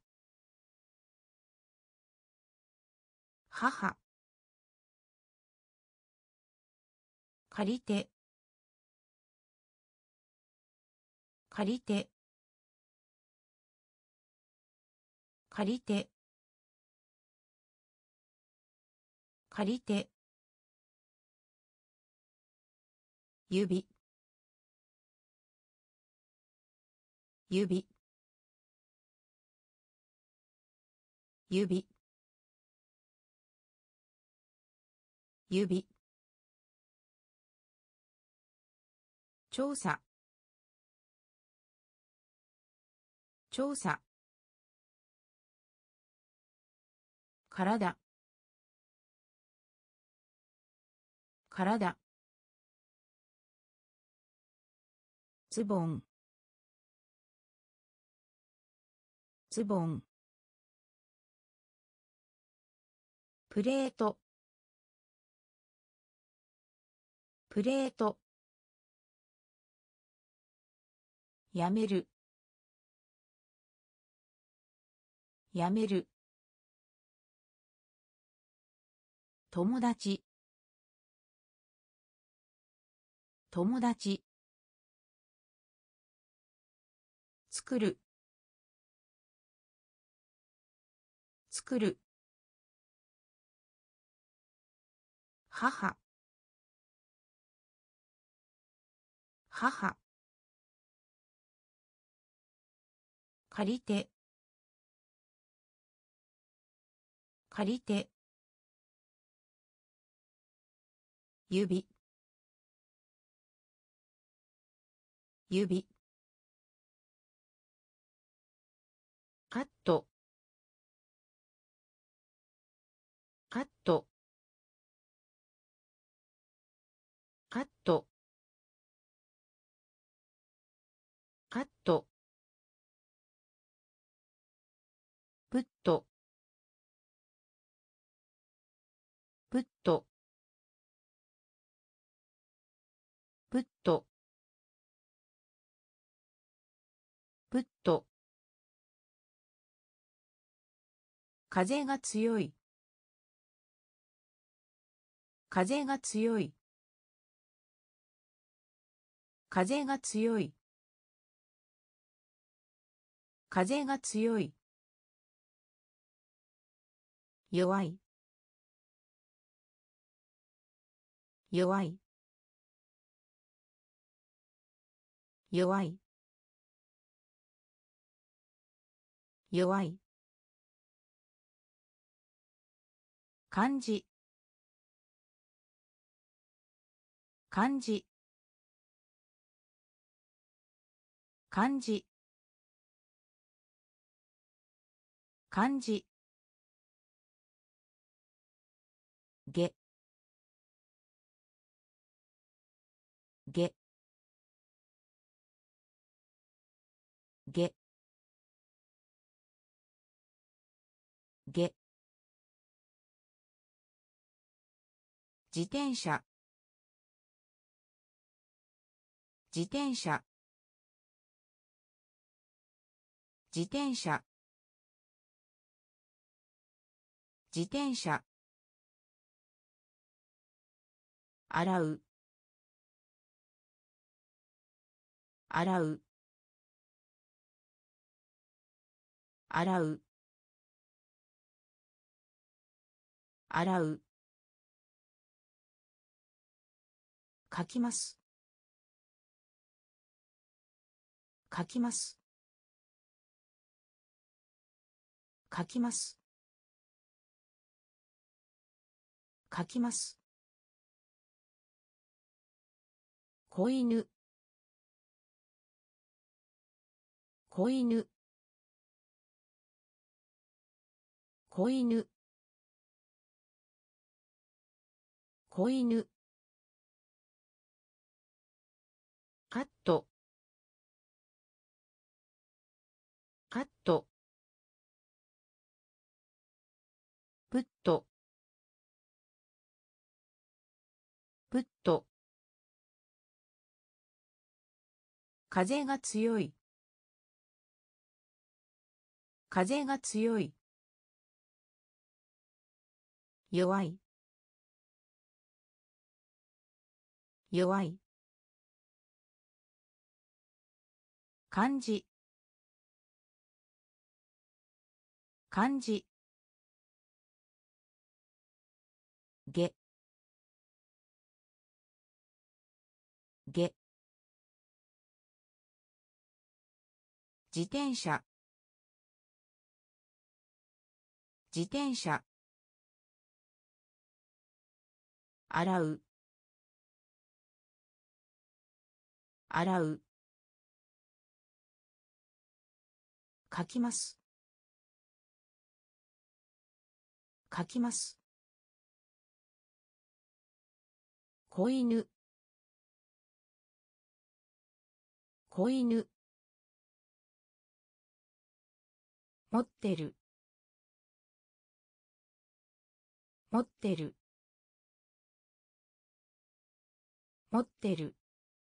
母借りて借りて借りて借りて指指指指調査調査体体ズボンズボンプレートプレートやめるやめる友達友達作る作る母母借りて借りて指指カットカットカットカットプットプットプットプット風が強い風が強い風が強い風が強い弱い弱い弱い弱い漢字漢字漢字漢字げげげげ自転車自転車自転車自転車洗う洗う洗う洗う書きます書きます書きます書きます子犬子犬子犬子犬カットカットプットプット風が強い風が強い弱い弱い漢字漢字げげ自転車自転車洗う洗う書きます書きます子犬子犬持ってる持ってる持ってる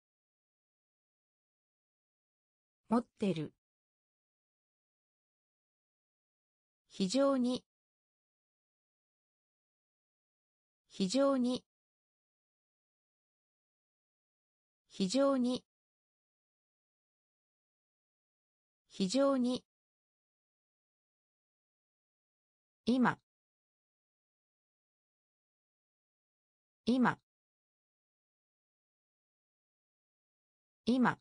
持ってる非常に非常に非常に非常に今今今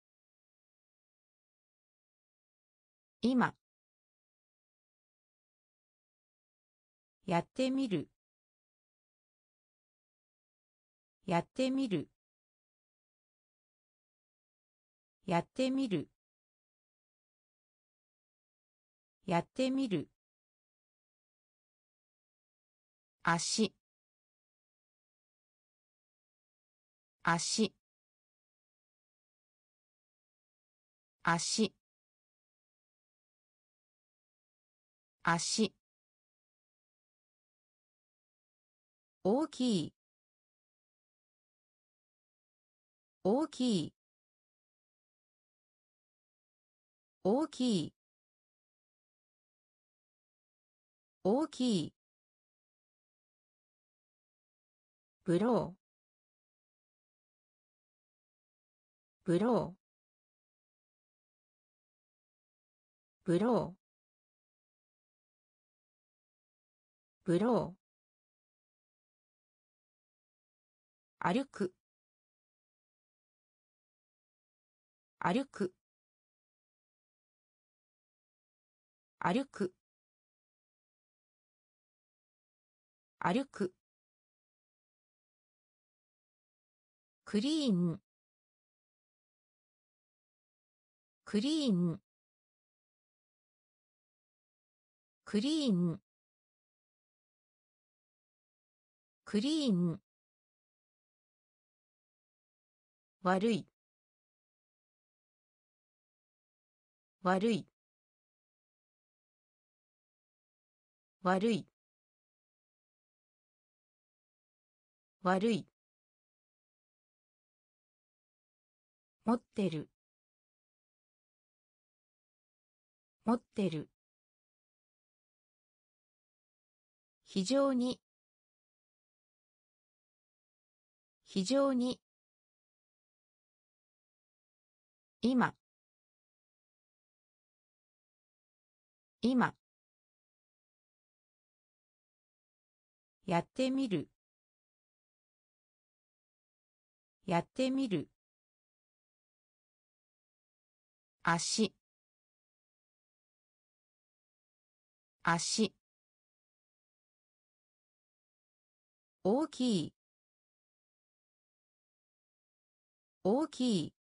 今やってみるやってみるやってみるやってみる足足足足大きい大きい大きい大きいブローブローブローブロー歩く歩く歩く歩くクリーンクリーンクリーンクリーン悪い悪い悪い悪い持ってる持ってる非常に非常に今今やってみるやってみる足足大きい大きい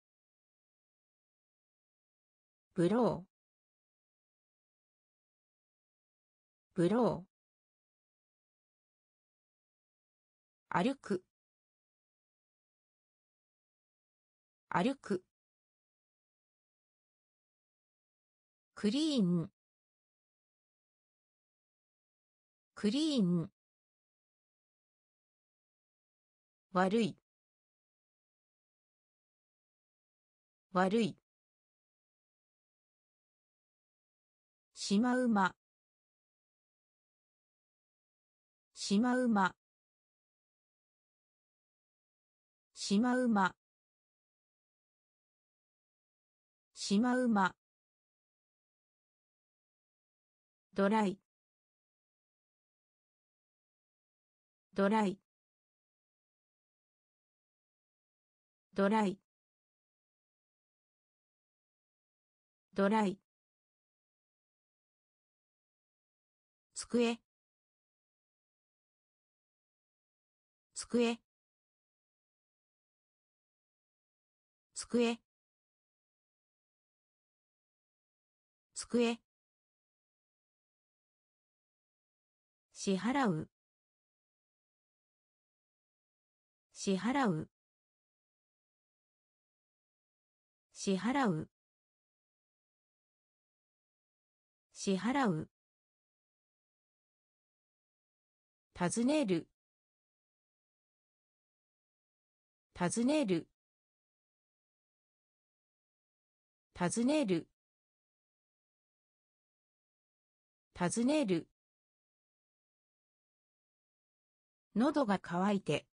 ブローブロー歩く歩くクリーンクリーン悪い悪いシマウマシマウマシマウマシマウマドライドライドライドライ机机机机支払う支払う支払う支払う尋ねる尋ねる尋ねる尋ねる喉が渇いて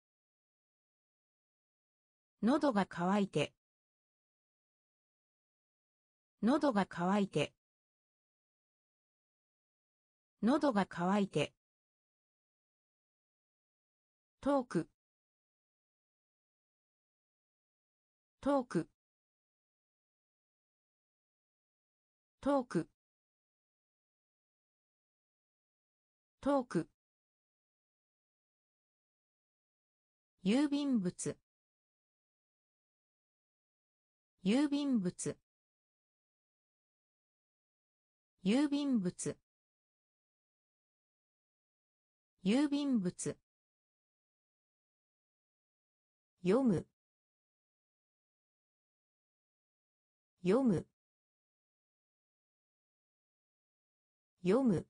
喉が渇いて喉が渇いて喉が渇いてトークトークトークトーク郵便物郵便物郵便物郵便物読む読む読む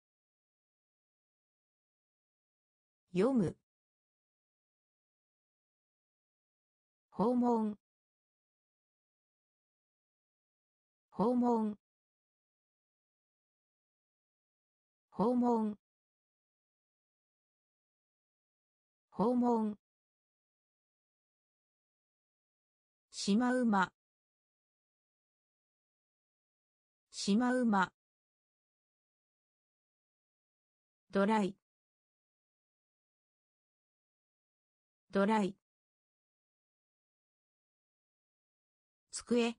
読む訪問訪問訪問訪問シマウマシマウマドライドライ机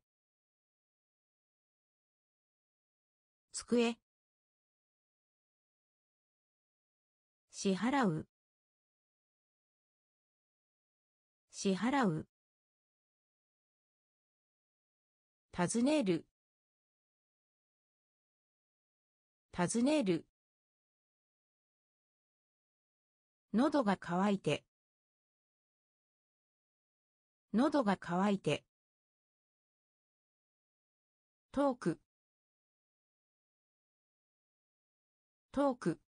机支払う支払う尋ねる尋ねる喉が渇いて喉が渇いてトークトーク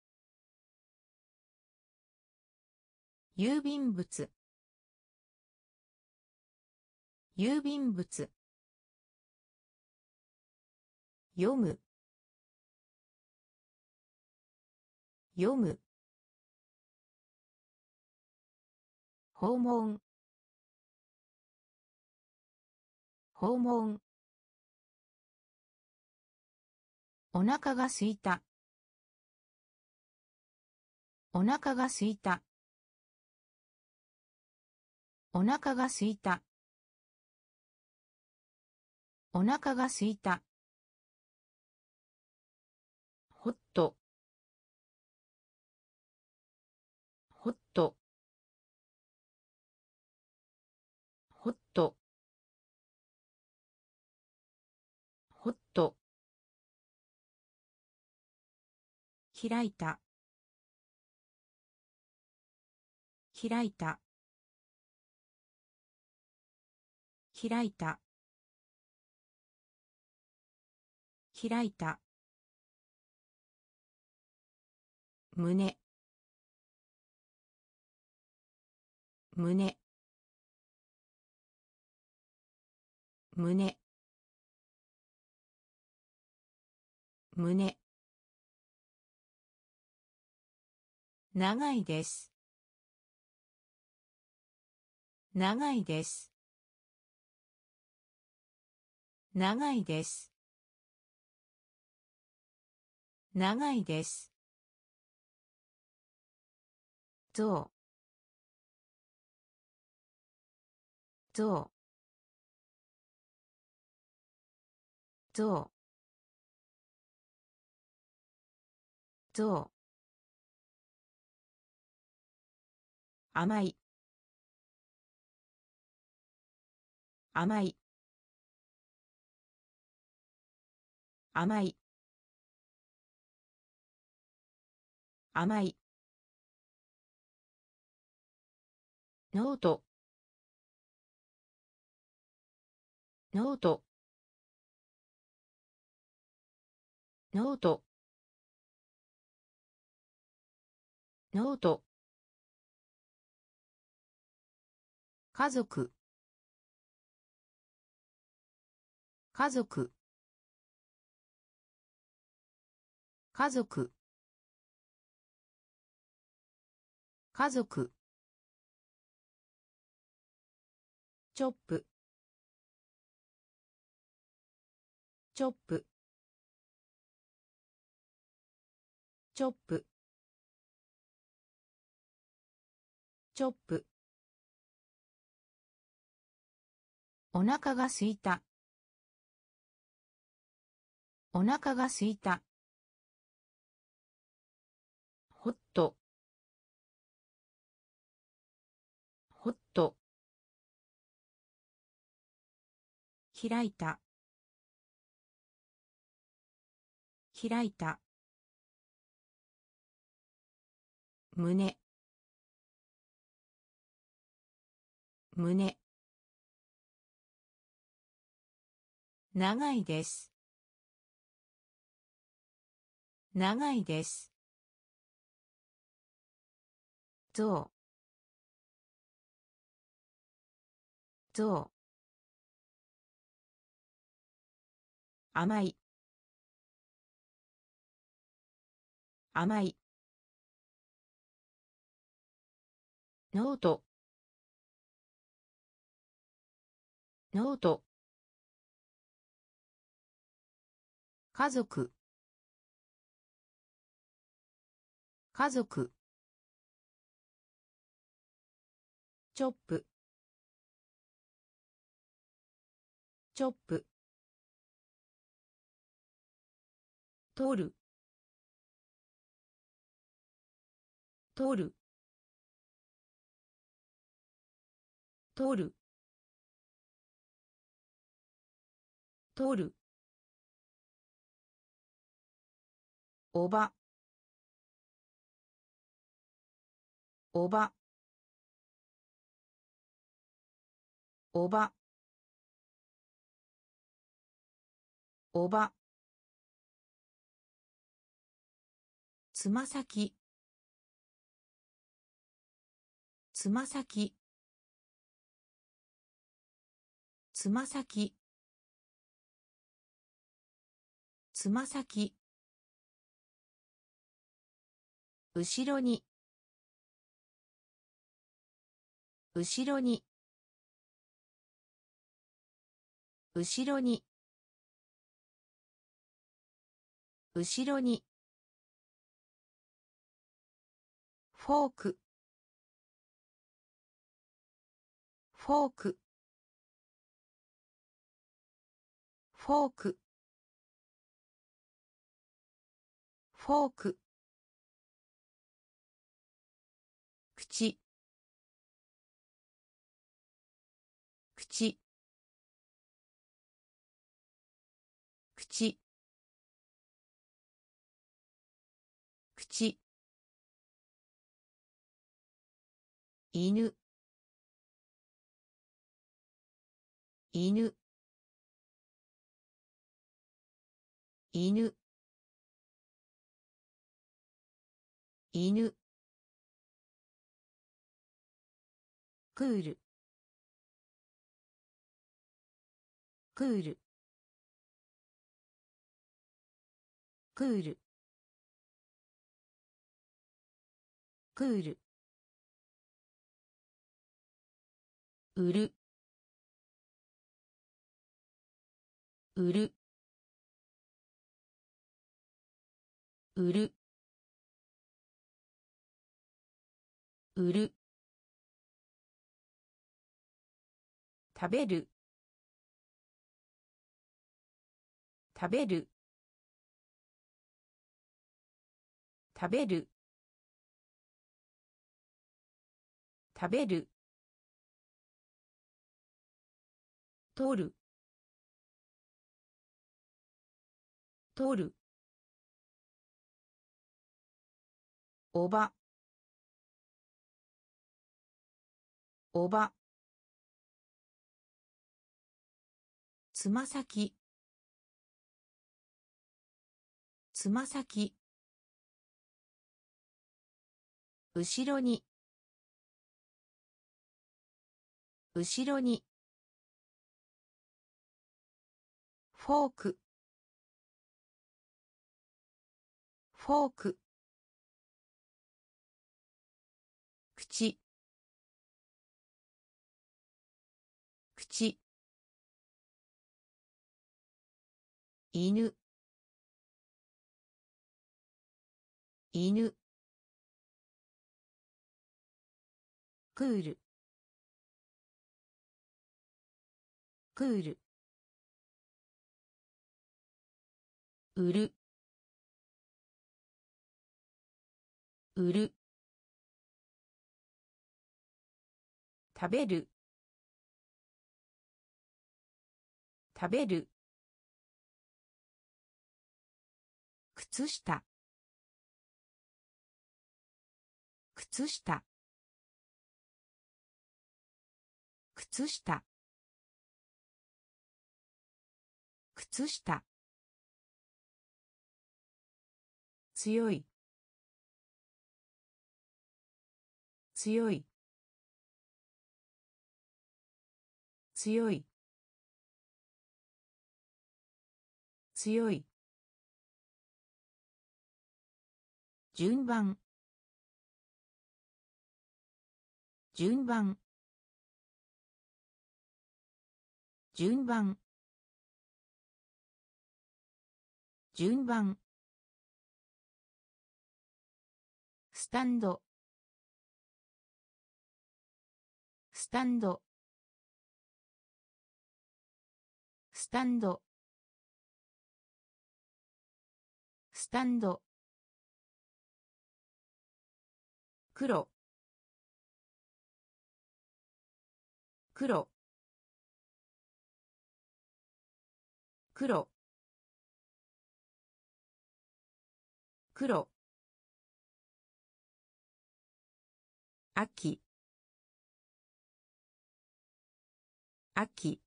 郵便物郵便物読む読む訪問訪問お腹が空いた。お腹が空いた。お腹が空いた。お腹が空いた。ホット。ホット。ホット。ホット。開いた。開いた。開いた。開いた。胸。胸。胸。胸。長いです。長いです。長いです。長いです。ぞう。ぞう。ぞう。ぞう。甘い。甘い。甘い。甘い。ノート。ノート。ノート。ノート。家族。家族。家族。家族。チョップ。チョップ。チョップ。チョップ。お腹が空いた。お腹が空いた。ホット。ホット。開いた。開いた。胸。胸。長いです。長いです。ぞう。ぞう。甘い。甘い。ノート。ノート。家族。家族。チョップ。チョップ。取る。取る。取る。取る。おば。おば。おば。おば。つま先。つま先。つま先。つま先。後ろに。後ろに。後ろに。 後ろにフォークフォークフォークフォーク口口口口犬犬犬犬クールクールクールクール売る売る売る売る食べる食べる食べる食べる取る取るおばおばつま先つま先後ろに後ろにフォークフォーク口口犬犬クールクール売る売る食べる食べる靴下靴下靴下靴下強い強い強い強い順番順番順番順番スタンドスタンドスタンドスタンド黒黒黒黒秋秋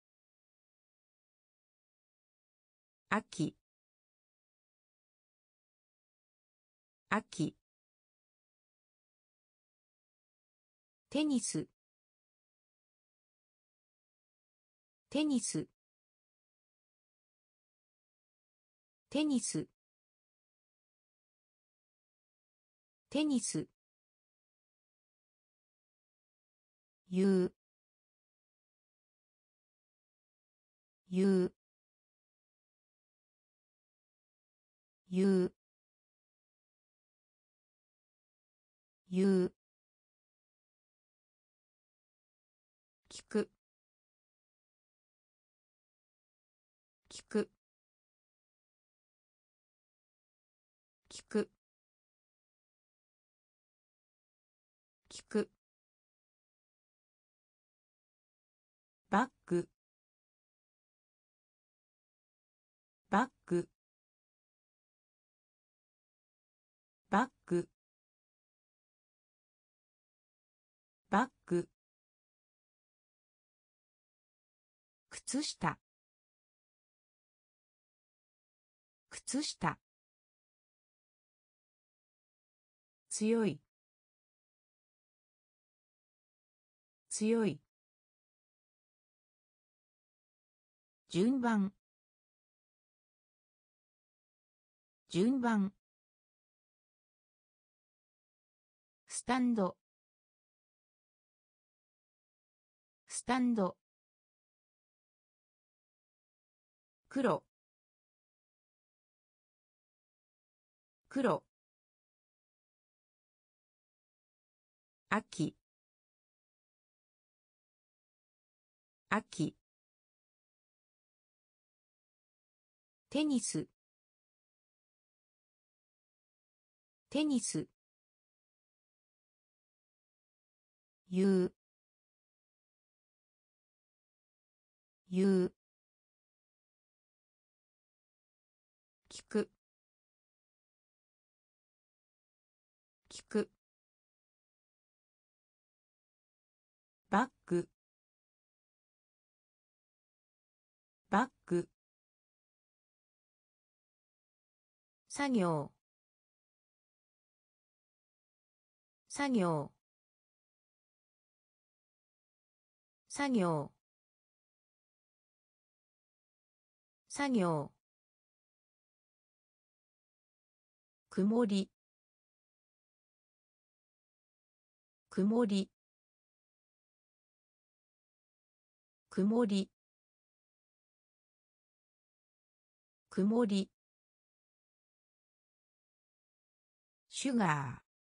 秋秋テニステニステニステニス言う言う言う言う聞く聞く聞く聞くバッグバッグバッグバッグ靴下靴下強い強い順番順番スタンドスタンド黒黒秋秋テニステニス言う言う聞く聞くバッグバッグ作業作業作業作業曇り曇り曇り曇りシュガー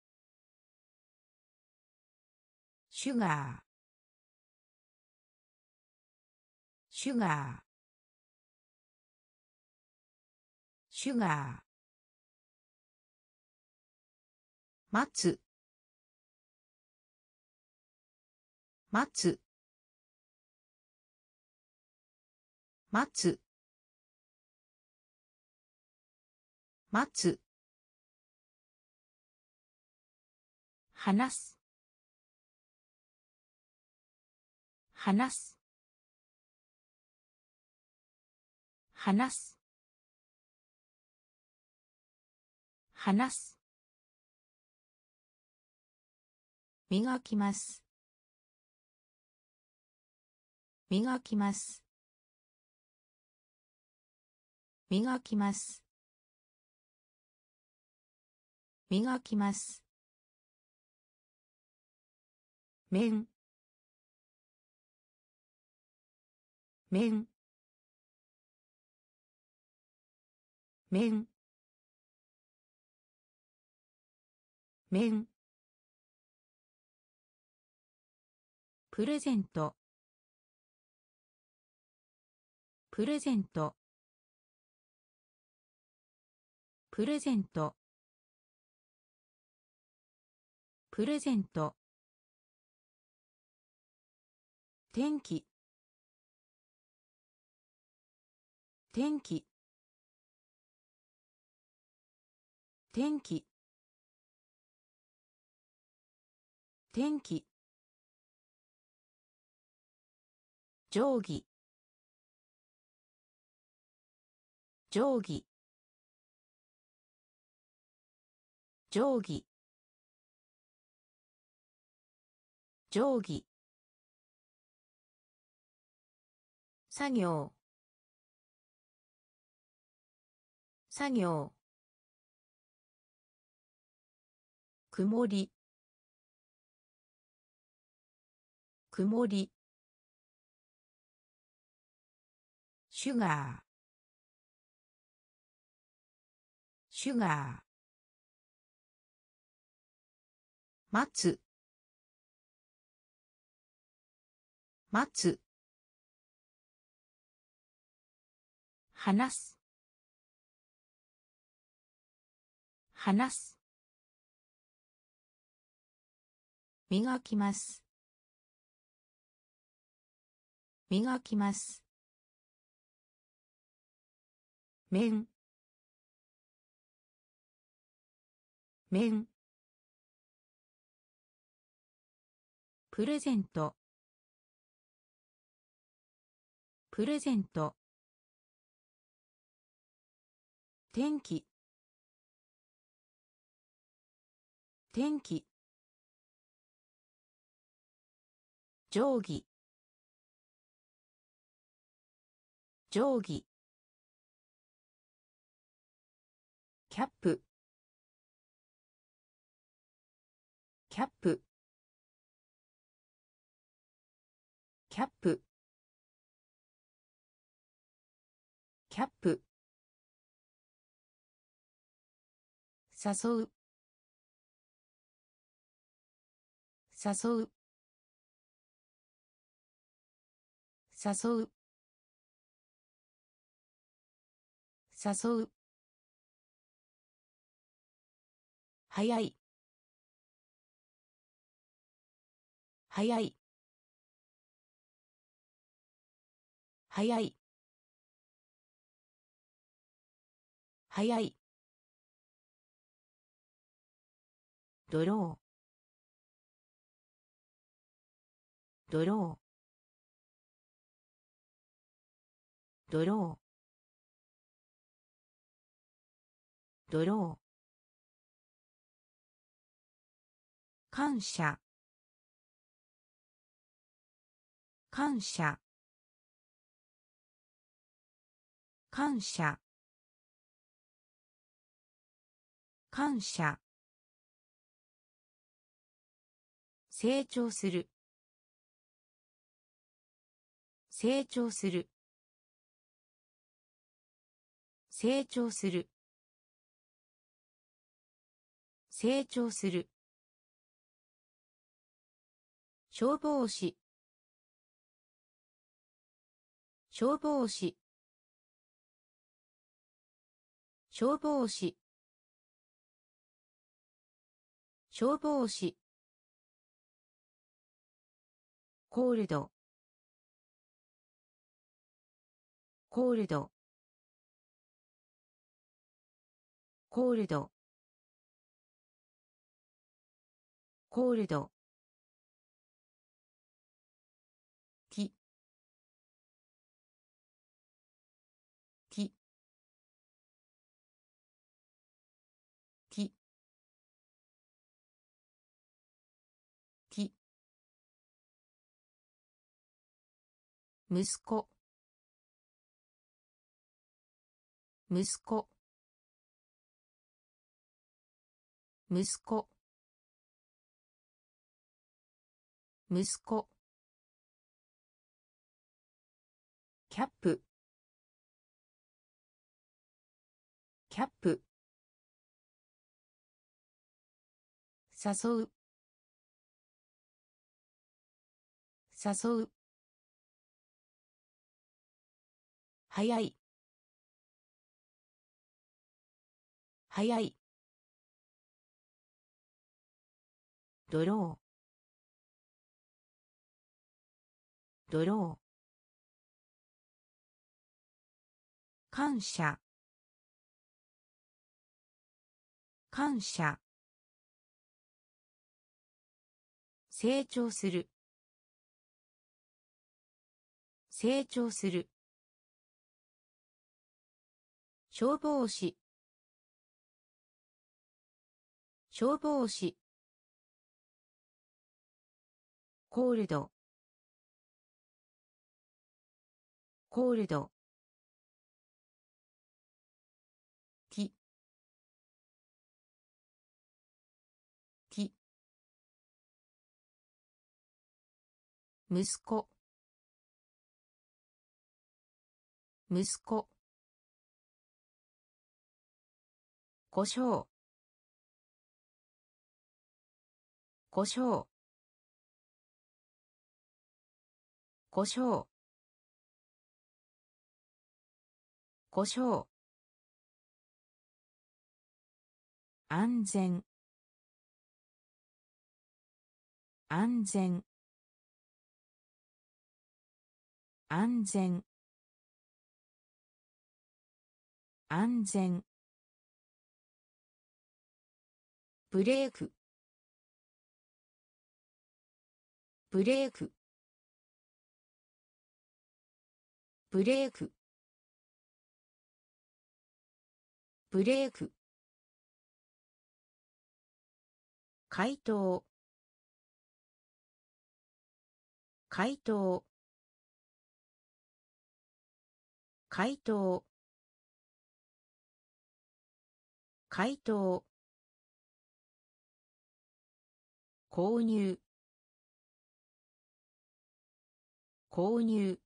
シュガーシュガーシュガー待つ待つ待つ待つ話す話す話す話す磨きます磨きます磨きます磨きます面面面面プレゼントプレゼントプレゼントプレゼント天気天気天気天気定規定規定規定規作業作業曇り曇りシュガーシュガー、待つ、待つ、話す、話す、磨きます、磨きます、面、面、プレゼント、プレゼント、天気、天気、定規、定規、キャップ、キャップ、キャップ、キャップ、誘う、誘う、誘う、誘う、早い、早い、早い、早い、ドロー、ドロー、ドロー、ドロー、感謝、感謝、感謝、感謝、成長する、成長する、成長する、成長する、消防士、消防士、消防士、消防士、コールド、コールド、コールド、コールド、き、き、き、き、息子、息子、息子、息子、キャップ、キャップ、誘う、誘う、早い、早い、ドロー、ドロー、感謝、感謝、成長する、成長する、消防士、消防士、コールド、コールド、き、き、息子、息子、 胡椒胡椒胡椒胡椒安全安全安全安全ブレークブレークブレークブレーク回答回答回答回答購入購入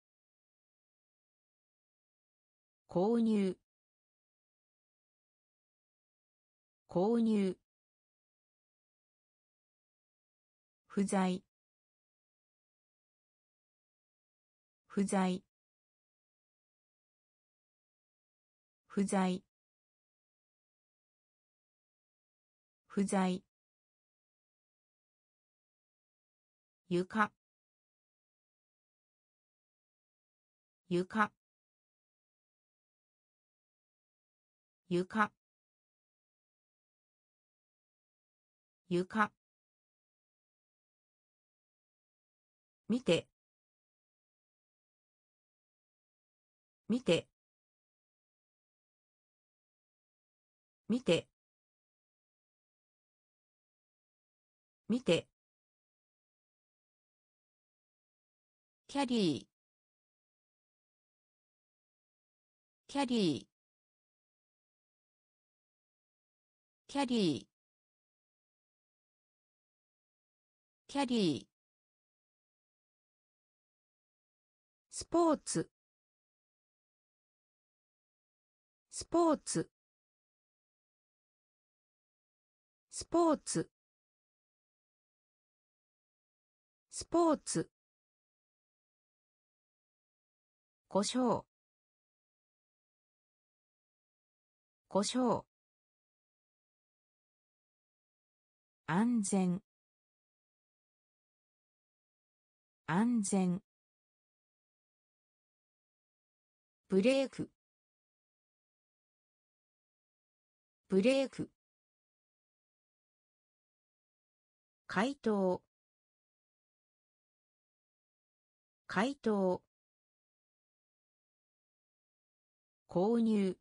購入購入不在不在不在不在床床床床見て見て見て見てキャリーキャリーキャリーキャリースポーツスポーツスポーツスポーツ胡椒胡椒安全安全ブレークブレーク回答回答購入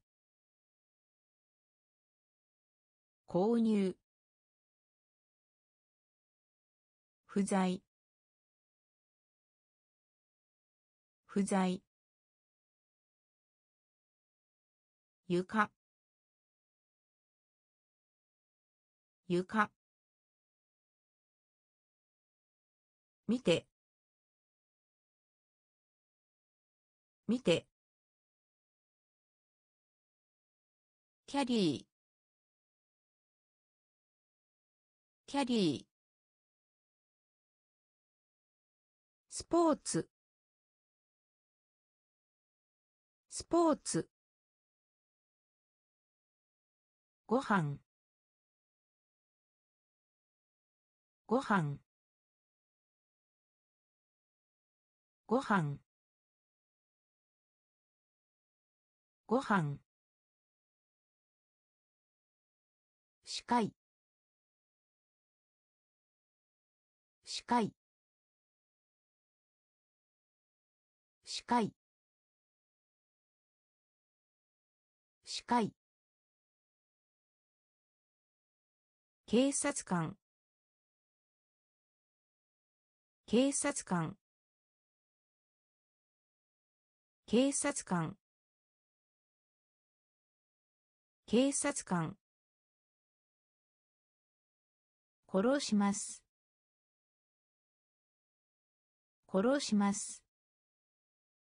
購入不在不在床床見て見てキャリーキャリースポーツスポーツご飯ご飯ご飯ご飯視界視界視界視界警察官警察官警察官警察官殺します殺します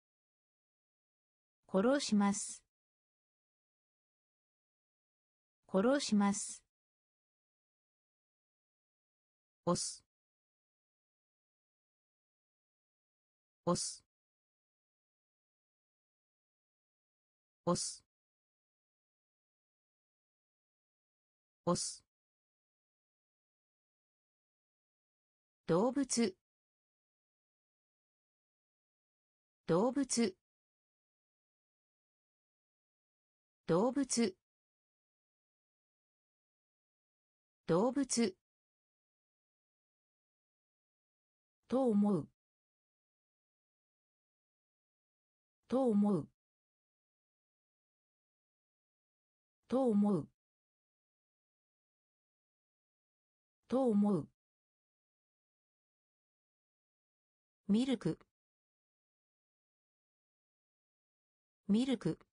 殺します殺します。押す。押す。押す。押す。動物。動物。動物。動物。と思う。と思う。と思う。と思う。ミルク。ミルク。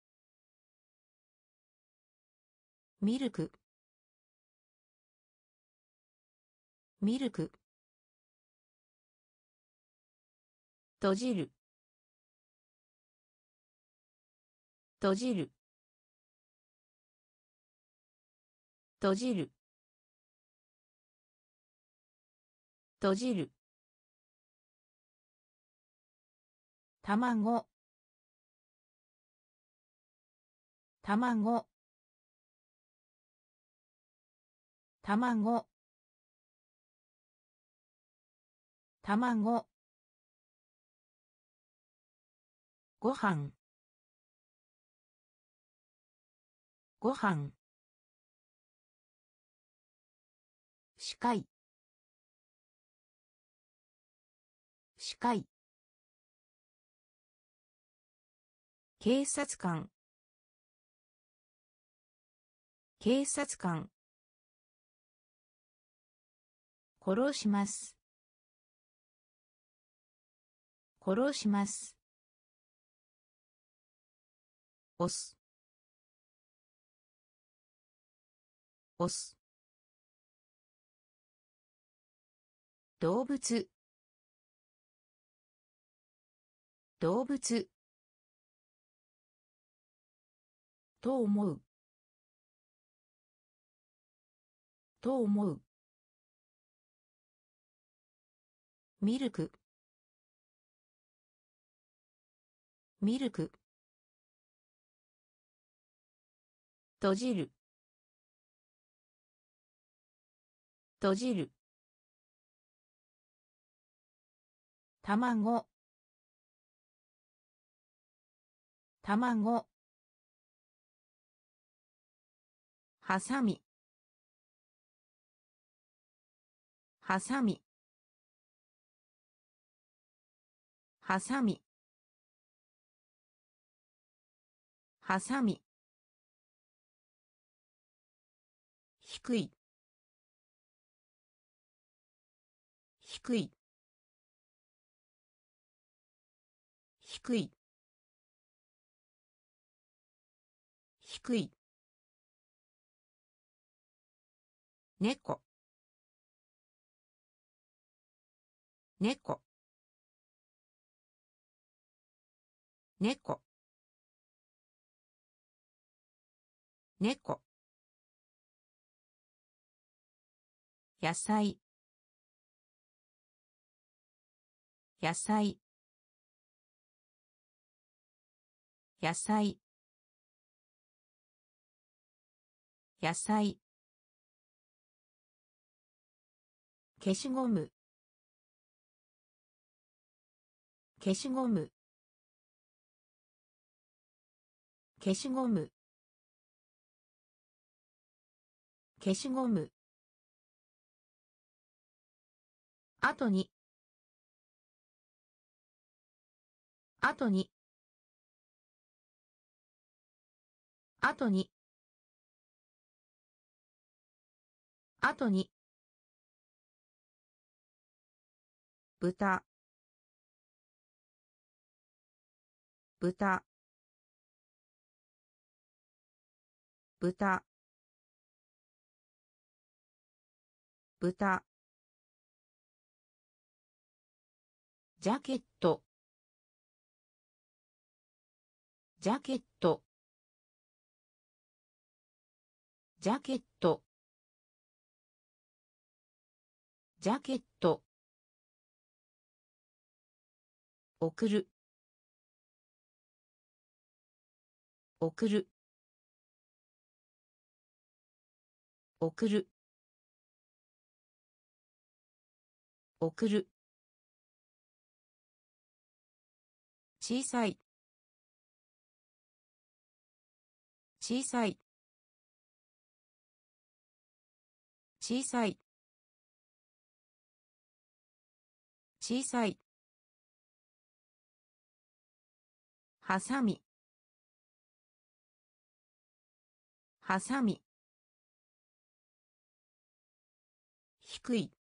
ミルク。ミルク。閉じる。閉じる。閉じる。閉じる。卵。卵。卵。卵。ご飯。ご飯。視界。視界。警察官。警察官。殺します。殺します。押す。押す。動物。動物。と思う。と思う。ミルク。ミルク。閉じる。閉じる。卵。卵。はさみ。はさみ。はさみ。はさみ。低い。低い。低い。低い。猫。猫。猫。猫。野菜。野菜。野菜。野菜。消しゴム。消しゴム。消しゴム。消しゴム。後に。後に。後に。後に。豚。豚。豚。豚。ジャケット。ジャケット。 ジャケット、ジャケット。送る、送る、送る、送る。小さい、小さい、小さい、小さい。はさみ、はさみ。低い、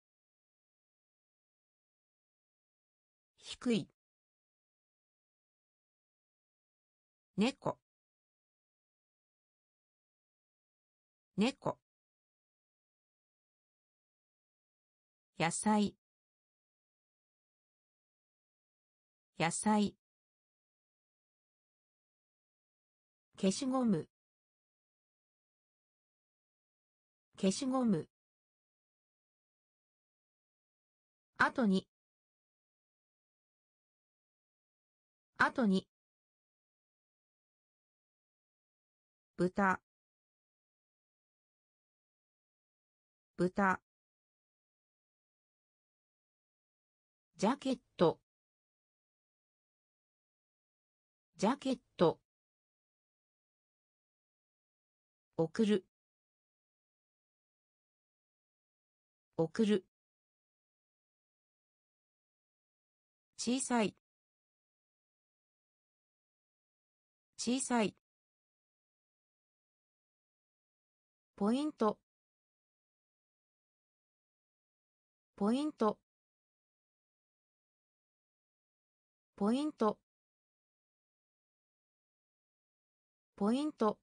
低い。猫、猫。野菜、野菜。消しゴム、消しゴム。後に、後に。豚、豚。ジャケット、ジャケット。送る、送る。小さい、小さい。ポイント、ポイント、ポイント、ポイント。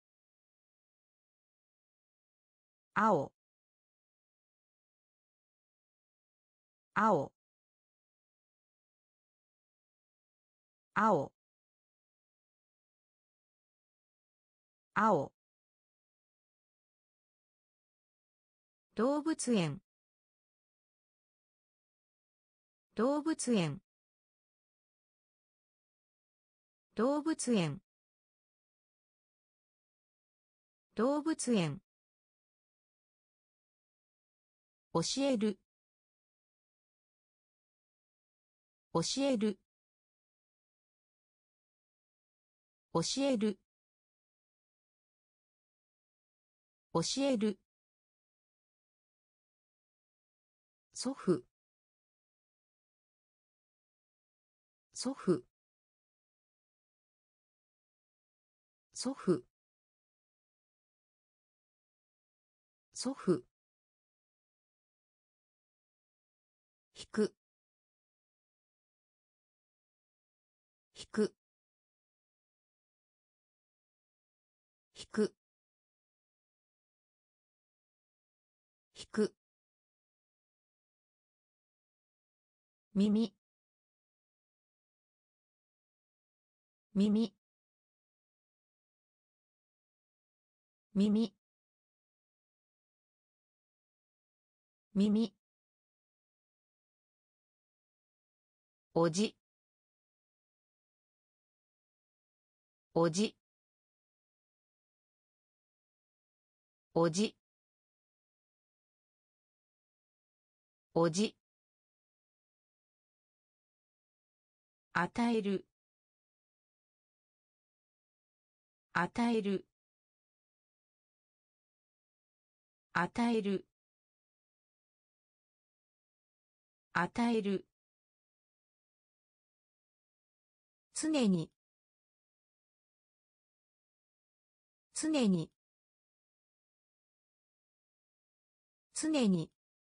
青、青、青、青。動物園、動物園、動物園、動物園。教える、教える、教える、教える。祖父、祖父、祖父、祖父。引く、引く、引く、引く。耳、耳、耳、耳。おじ、おじ、おじ、おじ。与える、与える、与える、与える。常に、常に、常に、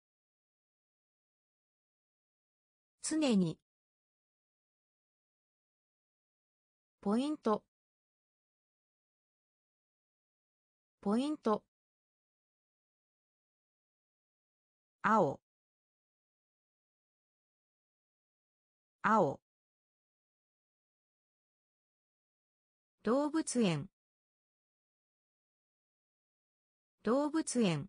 常に。ポイント、ポイント。青、青。動物園、 動物園。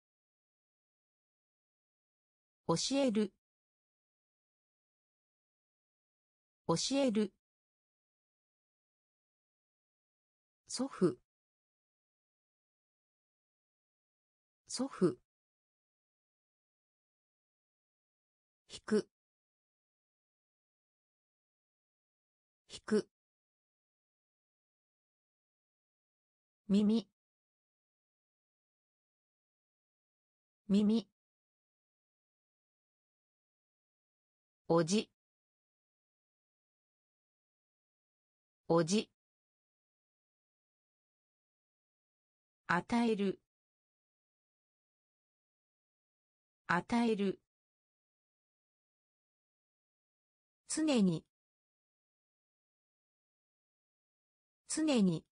教える。教える。祖父。祖父。引く。引く。耳。耳。おじ。おじ。与える。与える。常に。常に。